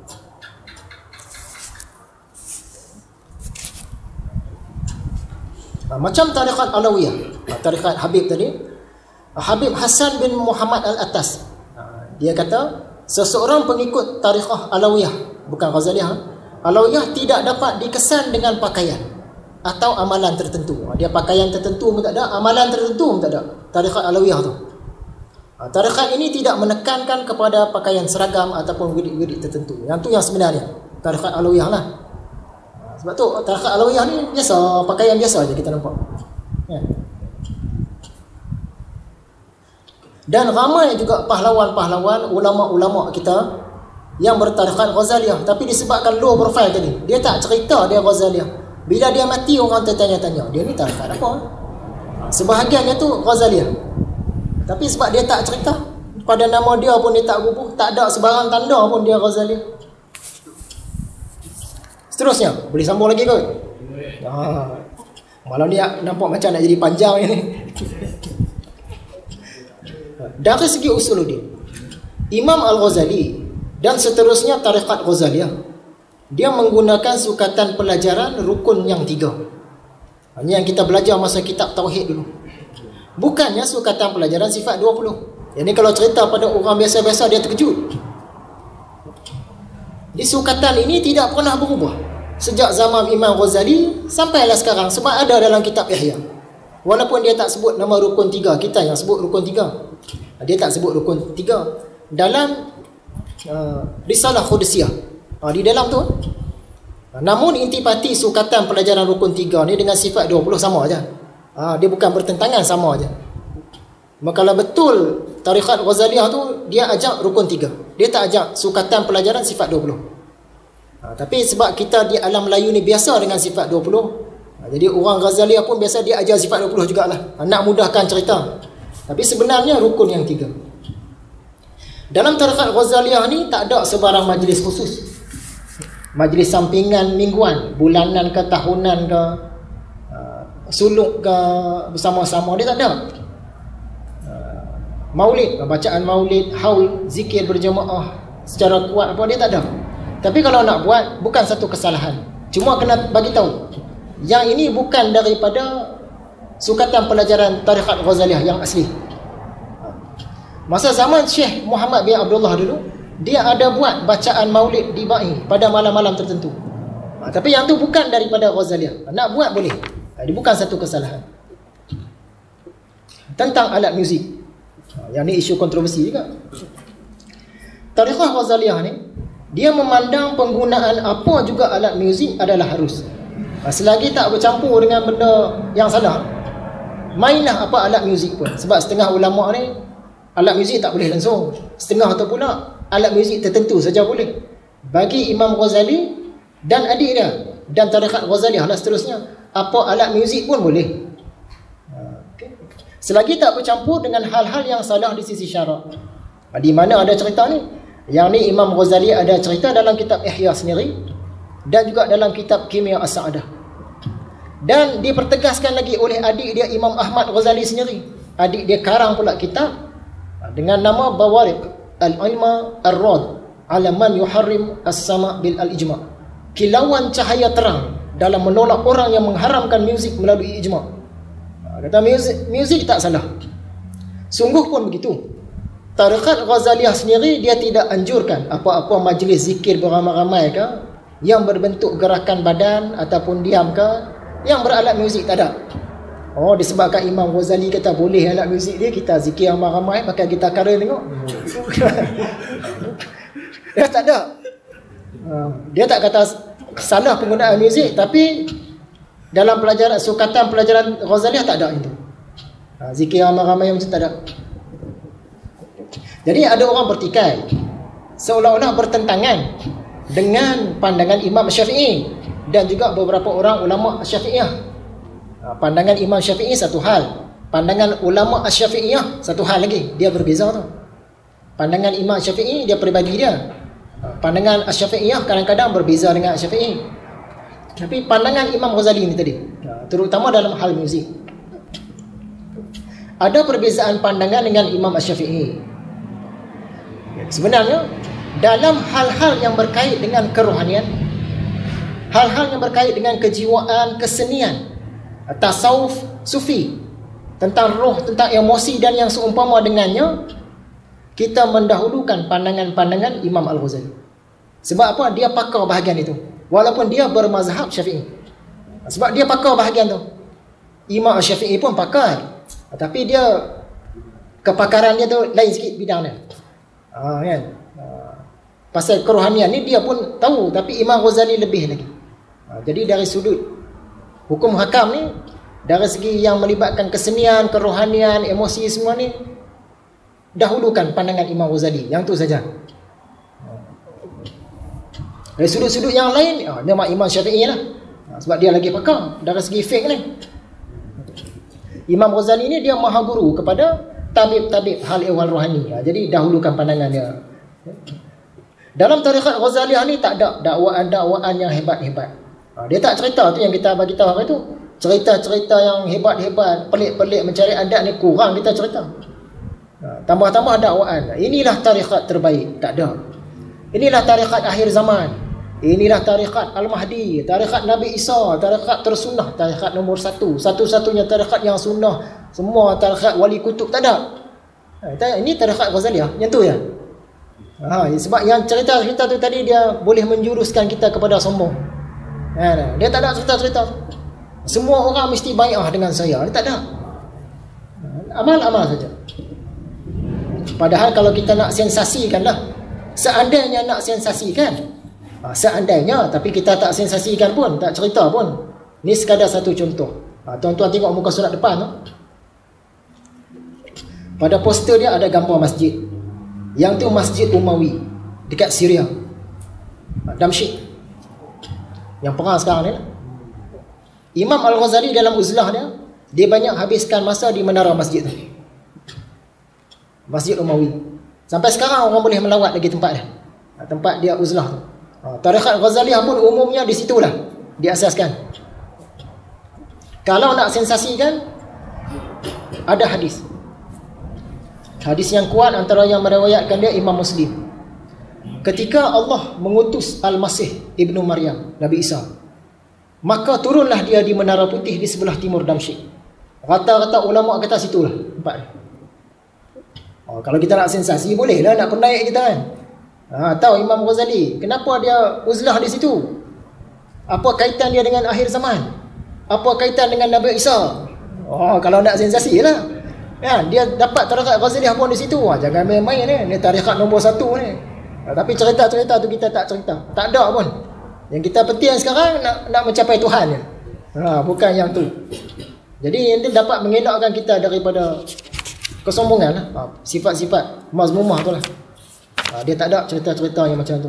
Macam tarikat Alawiyah, tarikat Habib tadi, Habib Hasan bin Muhammad Al-Attas, dia kata seseorang pengikut tarikat Alawiyah, bukan Ghazaliyah, Alawiyah tidak dapat dikesan dengan pakaian atau amalan tertentu. Dia pakaian tertentu pun tak ada, amalan tertentu pun tak ada. Tarikat Alawiyah tu, tarikat ini tidak menekankan kepada pakaian seragam ataupun wirid-wirid tertentu. Yang tu yang sebenarnya tarikat Alawiyah lah. Sebab tu tarikat Alawiyah ni biasa, pakaian biasa je kita nampak. Dan ramai juga pahlawan-pahlawan, ulama-ulama kita yang bertarikat Ghazaliyah, tapi disebabkan low profile tadi, dia tak cerita dia Ghazaliyah. Bila dia mati, orang tertanya-tanya, dia ni tarikat apa? Sebahagiannya tu Ghazaliyah, tapi sebab dia tak cerita, pada nama dia pun dia tak bubuh, tak ada sebarang tanda pun dia Ghazaliyah. Seterusnya, boleh sambung lagi kot? Malam ni nampak macam nak jadi panjang ni. Dari segi usuluddin, Imam Al-Ghazali dan seterusnya tarikat Ghazaliyah dia menggunakan sukatan pelajaran rukun yang 3. Ini yang kita belajar masa kitab Tauhid dulu. Bukannya sukatan pelajaran sifat 20. Jadi kalau cerita pada orang biasa-biasa, dia terkejut. Di sukatan ini tidak pernah berubah sejak zaman Imam Ghazali sampailah sekarang, sebab ada dalam kitab Ihya. Walaupun dia tak sebut nama rukun 3, kita yang sebut rukun 3. Dia tak sebut rukun 3 dalam Risalah Qudusiyah. Di dalam tu. Namun intipati sukatan pelajaran rukun 3 ni dengan sifat 20 sama aja. Dia bukan bertentangan, sama aja. Maka kalau betul tarikat Ghazaliyah tu, dia ajak rukun 3. Dia tak ajak sukatan pelajaran sifat 20. Tapi sebab kita di alam Melayu ni biasa dengan sifat 20, jadi orang Ghazaliyah pun biasa dia ajar sifat 20 jugalah. Nak mudahkan cerita. Tapi sebenarnya rukun yang 3. Dalam tarikat Ghazaliyah ni tak ada sebarang majlis khusus. Majlis sampingan mingguan, bulanan ke tahunan ke, suluk ke, bersama-sama, dia tak ada. Maulid, bacaan maulid, haul, zikir berjemaah secara kuat apa, dia tak ada. Tapi kalau nak buat, bukan satu kesalahan. Cuma kena bagi tahu, yang ini bukan daripada sukatan pelajaran tarikat Ghazaliyah yang asli. Masa zaman Syekh Muhammad bin Abdullah dulu, dia ada buat bacaan maulid di Ba'i pada malam-malam tertentu. Tapi yang tu bukan daripada Ghazaliyah. Nak buat boleh. Dia bukan satu kesalahan. Tentang alat muzik, yang ni isu kontroversi juga. Tarikhah Ghazaliyah ni, dia memandang penggunaan apa juga alat muzik adalah harus. Selagi tak bercampur dengan benda yang salah, mainlah apa alat muzik pun. Sebab setengah ulama ni, alat muzik tak boleh langsung. Setengah tu pula, alat muzik tertentu saja boleh. Bagi Imam Ghazali dan adik dia, dan tarikat Ghazaliyah dan seterusnya, apa alat muzik pun boleh. Selagi tak bercampur dengan hal-hal yang salah di sisi syarak. Di mana ada cerita ni? Yang ni Imam Ghazali ada cerita dalam kitab Ihya sendiri, dan juga dalam kitab Kimia As-Sa'adah. Dan dipertegaskan lagi oleh adik dia Imam Ahmad Ghazali sendiri. Adik dia karang pula kitab dengan nama Bawariq Al-Ilma Ar-Rad ala man yuharrim as-sama' bil al-ijma'. Kilauan cahaya terang dalam menolak orang yang mengharamkan muzik melalui ijma'. Kata muzik tak salah. Sungguh pun begitu. Tarikat Ghazaliyah sendiri, dia tidak anjurkan apa-apa majlis zikir beramai-ramai ke, yang berbentuk gerakan badan ataupun diam ke, yang beralat muzik, tak ada. Disebabkan Imam Ghazali kata boleh alat muzik dia, kita zikir ramai-ramai pakai gitar kara tengok. Dia tak ada. Dia tak kata salah penggunaan muzik, tapi dalam pelajaran sukatan pelajaran Ghazaliyah tak ada itu. Zikir ramai-ramai macam tak ada. Jadi ada orang bertikai seolah-olah bertentangan dengan pandangan Imam Syafi'i dan juga beberapa orang ulama Syafi'iyah. Pandangan Imam Syafi'i satu hal, pandangan ulama Syafi'iyah satu hal lagi, dia berbeza tu. Pandangan Imam Syafi'i dia peribadi dia. Pandangan Syafi'iyah kadang-kadang berbeza dengan Syafi'i. Tapi pandangan Imam Ghazali ni tadi, terutama dalam hal muzik, ada perbezaan pandangan dengan Imam Syafi'i. Sebenarnya dalam hal-hal yang berkait dengan kerohanian, hal-hal yang berkait dengan kejiwaan, kesenian, tasawuf sufi, tentang roh, tentang emosi dan yang seumpama dengannya, kita mendahulukan pandangan-pandangan Imam Al-Ghazali. Sebab apa? Dia pakar bahagian itu, walaupun dia bermazhab Syafi'i. Sebab dia pakar bahagian tu. Imam Syafi'i pun pakar, tapi dia kepakaran dia tu lain sikit bidang dia. Kan? Pasal kerohanian ni dia pun tahu, tapi Imam Ghazali lebih lagi. Jadi dari sudut hukum hakam ni, dari segi yang melibatkan kesenian, kerohanian, emosi semua ni, dahulukan pandangan Imam Ghazali. Yang tu saja. Dari sudut-sudut yang lain, memang Imam Syafi'i lah. Sebab dia lagi pakar dari segi fiqh ni. Imam Ghazali ni dia maha guru kepada tabib-tabib hal ehwal rohani. Jadi dahulukan pandangan dia. Dalam tarikat Ghazaliyah ni tak ada dakwaan-dakwaan yang hebat-hebat. Dia tak cerita tu yang kita bagi tahu itu. Cerita-cerita yang hebat-hebat, pelik-pelik mencari adat ni kurang kita cerita. Tambah-tambah dakwaan. Inilah tarikat terbaik, tak ada. Inilah tarikat akhir zaman. inilah tarikat Al-Mahdi, tarikat Nabi Isa, tarikat tersunnah, tarikat nombor satu, satu-satunya tarikat yang sunnah. Semua tarikat wali kutub tak ada. Ini tarikat Ghazaliyah, yang tu ya. Sebab yang cerita-cerita tu tadi dia boleh menjuruskan kita kepada sombong. Dia tak ada cerita-cerita. Semua orang mesti bai'ah dengan saya. Dia tak ada. Amal-amal saja. Padahal kalau kita nak sensasikan lah, seandainya nak sensasikan, seandainya, tapi kita tak sensasikan pun, tak cerita pun. Ni sekadar satu contoh. Tuan-tuan tengok muka surat depan tu. Pada poster dia ada gambar masjid. Yang tu Masjid Umawi dekat Syria, Damsyik, yang perang sekarang ni. Imam Al-Ghazali dalam uzlah dia banyak habiskan masa di menara masjid tu, Masjid Umawi. Sampai sekarang orang boleh melawat lagi tempat dia, tempat dia uzlah tu. Tarikat Ghazaliyah pun umumnya di situlah diasaskan. Kalau nak sensasikan, ada hadis yang kuat, antara yang meriwayatkan dia Imam Muslim. Ketika Allah mengutus Al-Masih Ibnu Maryam, Nabi Isa, maka turunlah dia di Menara Putih di sebelah timur Damsyik. Rata-rata ulama kata situlah tempat. Kalau kita nak sensasi, bolehlah nak penaik kita kan. Tahu Imam Ghazali, kenapa dia uzlah di situ? Apa kaitan dia dengan akhir zaman? Apa kaitan dengan Nabi Isa? Kalau nak sensasi lah. Dia dapat tarikat Ghazaliyah pun di situ. Jangan main-main ni. Ni tarikat nombor satu ni. Tapi cerita-cerita tu kita tak cerita. Tak ada pun. Yang kita penting sekarang nak mencapai Tuhan je. Bukan yang tu. Jadi ini dapat mengelakkan kita daripada kesombongan lah. Sifat-sifat mazmumah tu lah. Dia tak ada cerita-cerita yang macam tu.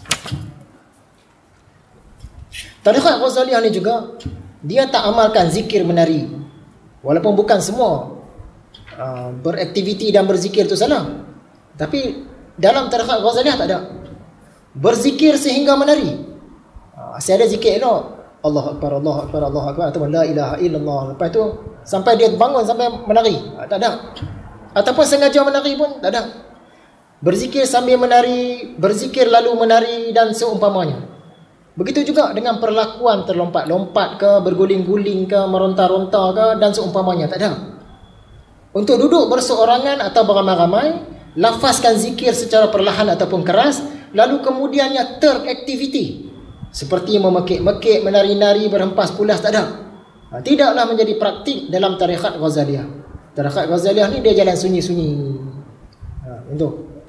Tarikat Ghazaliyah ni juga, dia tak amalkan zikir menari. Walaupun bukan semua beraktiviti dan berzikir tu salah. Tapi dalam tarikat Ghazaliyah tak ada berzikir sehingga menari. Saya ada zikir elok, Allahu Akbar, Allahu Akbar, Allahu Akbar, atau la ilaha illallah. Lepas tu sampai dia bangun sampai menari, tak ada. Ataupun sengaja menari pun tak ada. Berzikir sambil menari, berzikir lalu menari dan seumpamanya. Begitu juga dengan perlakuan terlompat-lompat ke, berguling-guling ke, meronta-ronta ke dan seumpamanya, tak ada. Untuk duduk berseorangan atau beramai-ramai, lafazkan zikir secara perlahan ataupun keras, lalu kemudiannya teraktiviti seperti memekik-mekik, menari-nari, berhempas pulas, tak ada. Tidaklah menjadi praktik dalam tarikat Ghazaliyah. Tarikat Ghazaliyah ni dia jalan sunyi-sunyi. Itu.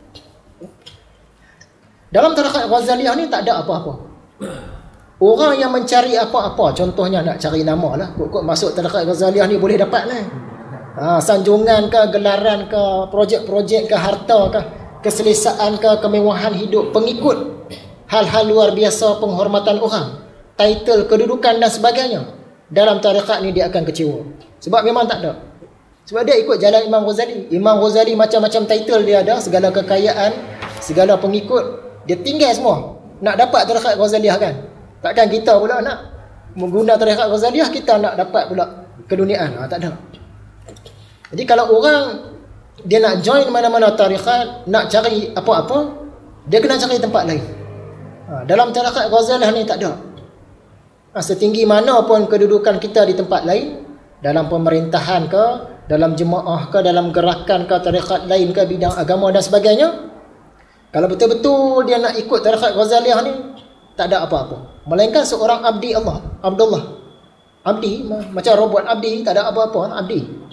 Dalam tarikat Ghazaliyah ni tak ada apa-apa. Orang yang mencari apa-apa, contohnya nak cari nama lah, kok masuk tarikat Ghazaliyah ni boleh dapat lah. Sanjungan ke, gelaran ke, projek-projek ke, harta ke, keselesaan ke, kemewahan hidup, pengikut, hal-hal luar biasa, penghormatan orang, title, kedudukan dan sebagainya. Dalam tarikat ni dia akan kecewa. Sebab memang tak ada. Sebab dia ikut jalan Imam Ghazali. Imam Ghazali macam-macam title dia ada, segala kekayaan, segala pengikut, dia tinggal semua. Nak dapat tarikat Ghazaliyah kan? Takkan kita pula nak menggunakan tarikat Ghazaliyah, kita nak dapat pula keduniaan. Tak ada. Jadi kalau orang dia nak join mana-mana tarikat, nak cari apa-apa, dia kena cari tempat lain. Dalam tarikat Ghazaliyah ni tak ada. Setinggi mana pun kedudukan kita di tempat lain, dalam pemerintahan ke, dalam jemaah ke, dalam gerakan ke, tarikat lain ke, bidang agama dan sebagainya, kalau betul-betul dia nak ikut tarikat Ghazaliyah ni, tak ada apa-apa. Melainkan seorang abdi Allah, Abdullah. Abdi, macam robot abdi, tak ada apa-apa, abdi.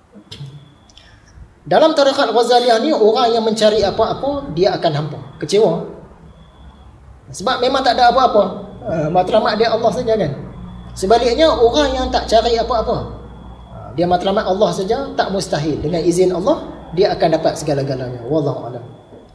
Dalam tarikat Ghazaliyah ni, orang yang mencari apa-apa, dia akan hampa, kecewa. Sebab memang tak ada apa-apa. Matlamat dia Allah saja kan. Sebaliknya, orang yang tak cari apa-apa, dia matlamat Allah saja, tak mustahil. Dengan izin Allah, dia akan dapat segala-galanya. Wallahu a'lam.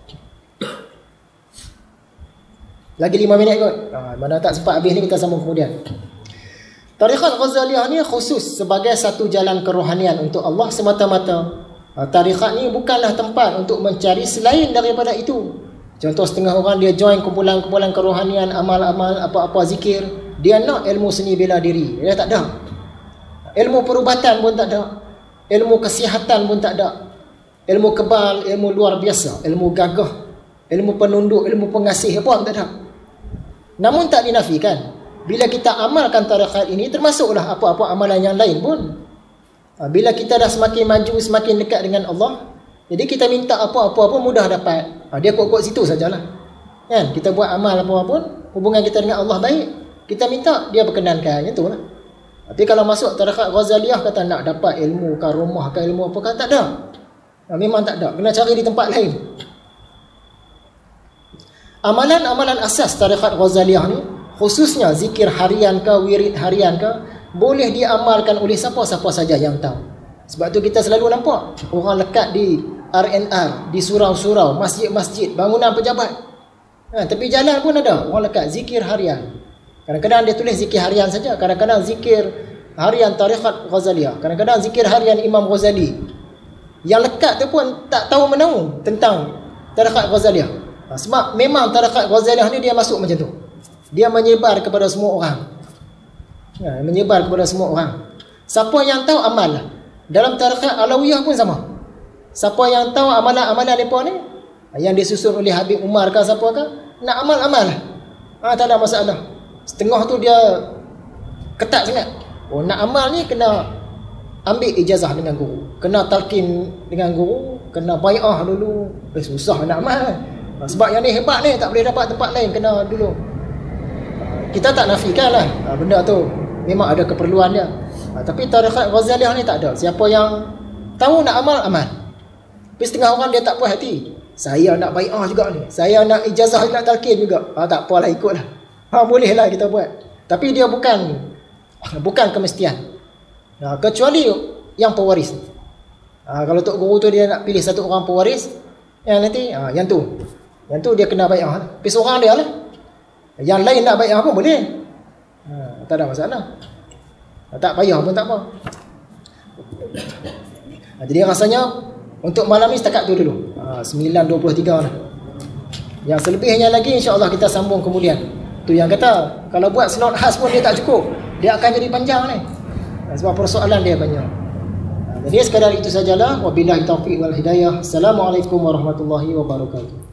Lagi 5 minit kot. Mana tak sempat habis ni, kita sambung kemudian. Tarikat Ghazaliyah ni khusus sebagai satu jalan kerohanian untuk Allah semata-mata. Tarikat ni bukanlah tempat untuk mencari selain daripada itu. Contoh setengah orang dia join kumpulan-kumpulan kerohanian, amal-amal, apa-apa zikir. Dia nak ilmu seni bela diri. Dia tak ada. Ilmu perubatan pun tak ada. Ilmu kesihatan pun tak ada. Ilmu kebal, ilmu luar biasa, ilmu gagah, ilmu penunduk, ilmu pengasih, apa pun tak ada. Namun tak dinafikan, bila kita amalkan tarekat ini, termasuklah apa-apa amalan yang lain pun. Bila kita dah semakin maju, semakin dekat dengan Allah, jadi kita minta apa-apa pun mudah dapat. Dia kok situ sajalah. Kan? Kita buat amal apa pun, hubungan kita dengan Allah baik, kita minta dia berkenankan. Itu lah. Tapi kalau masuk tarekat Ghazaliyah, kata nak dapat ilmu karomah ke ilmu apa, kata tak ada. Memang tak ada. Kena cari di tempat lain. Amalan-amalan asas tarekat Ghazaliyah ni, khususnya zikir harian ke, wirid harian ke, boleh diamalkan oleh siapa-siapa saja yang tahu. Sebab tu kita selalu nampak orang lekat di RNR, di surau-surau, masjid-masjid, bangunan pejabat. Tepi jalan pun ada orang lekat zikir harian. Kadang-kadang dia tulis zikir harian saja, kadang-kadang zikir harian tarekat Ghazaliyah, kadang-kadang zikir harian Imam Ghazali. Yang lekat tu pun tak tahu menahu tentang tarekat Ghazaliyah. Sebab memang tarekat Ghazaliyah ni dia masuk macam tu. Dia menyebar kepada semua orang. Menyebar kepada semua orang. Siapa yang tahu amal lah. Dalam tarekat Alawiyah pun sama. Siapa yang tahu amalan-amalan mereka ni, yang disusun oleh Habib Umar ke siapa ke, nak amal-amal lah. Tak ada masalah. Setengah tu dia ketat sangat. Nak amal ni kena ambil ijazah dengan guru, kena talqin dengan guru, kena bai'ah dulu. Susah nak amal. Sebab yang ni hebat ni, tak boleh dapat tempat lain, kena dulu. Kita tak nafikan lah benda tu, memang ada keperluan dia. Tapi tarekat Ghazaliyah ni tak ada. Siapa yang tahu nak amal, amal. Tapi setengah orang dia tak puas hati. Saya nak bai'ah juga ni, saya nak ijazah, nak talqin juga. Tak apalah, ikutlah. Bolehlah kita buat. Tapi dia bukan kemestian. Kecuali yang pewaris. Kalau tok guru tu dia nak pilih satu orang pewaris, yang nanti yang tu dia kena bai'ah. Tapi seorang dia lah. Yang lain nak bai'ah pun boleh. Tak ada masalah. Tak payah pun tak apa. Jadi rasanya untuk malam ni setakat tu dulu. 9.23 lah. Yang selebihnya lagi insya-Allah kita sambung kemudian. Tu yang kata kalau buat slot khas pun dia tak cukup, dia akan jadi panjang ni. Sebab persoalan dia banyak. Jadi sekadar itu sajalah. Wabillahi taufiq wal hidayah. Assalamualaikum warahmatullahi wabarakatuh.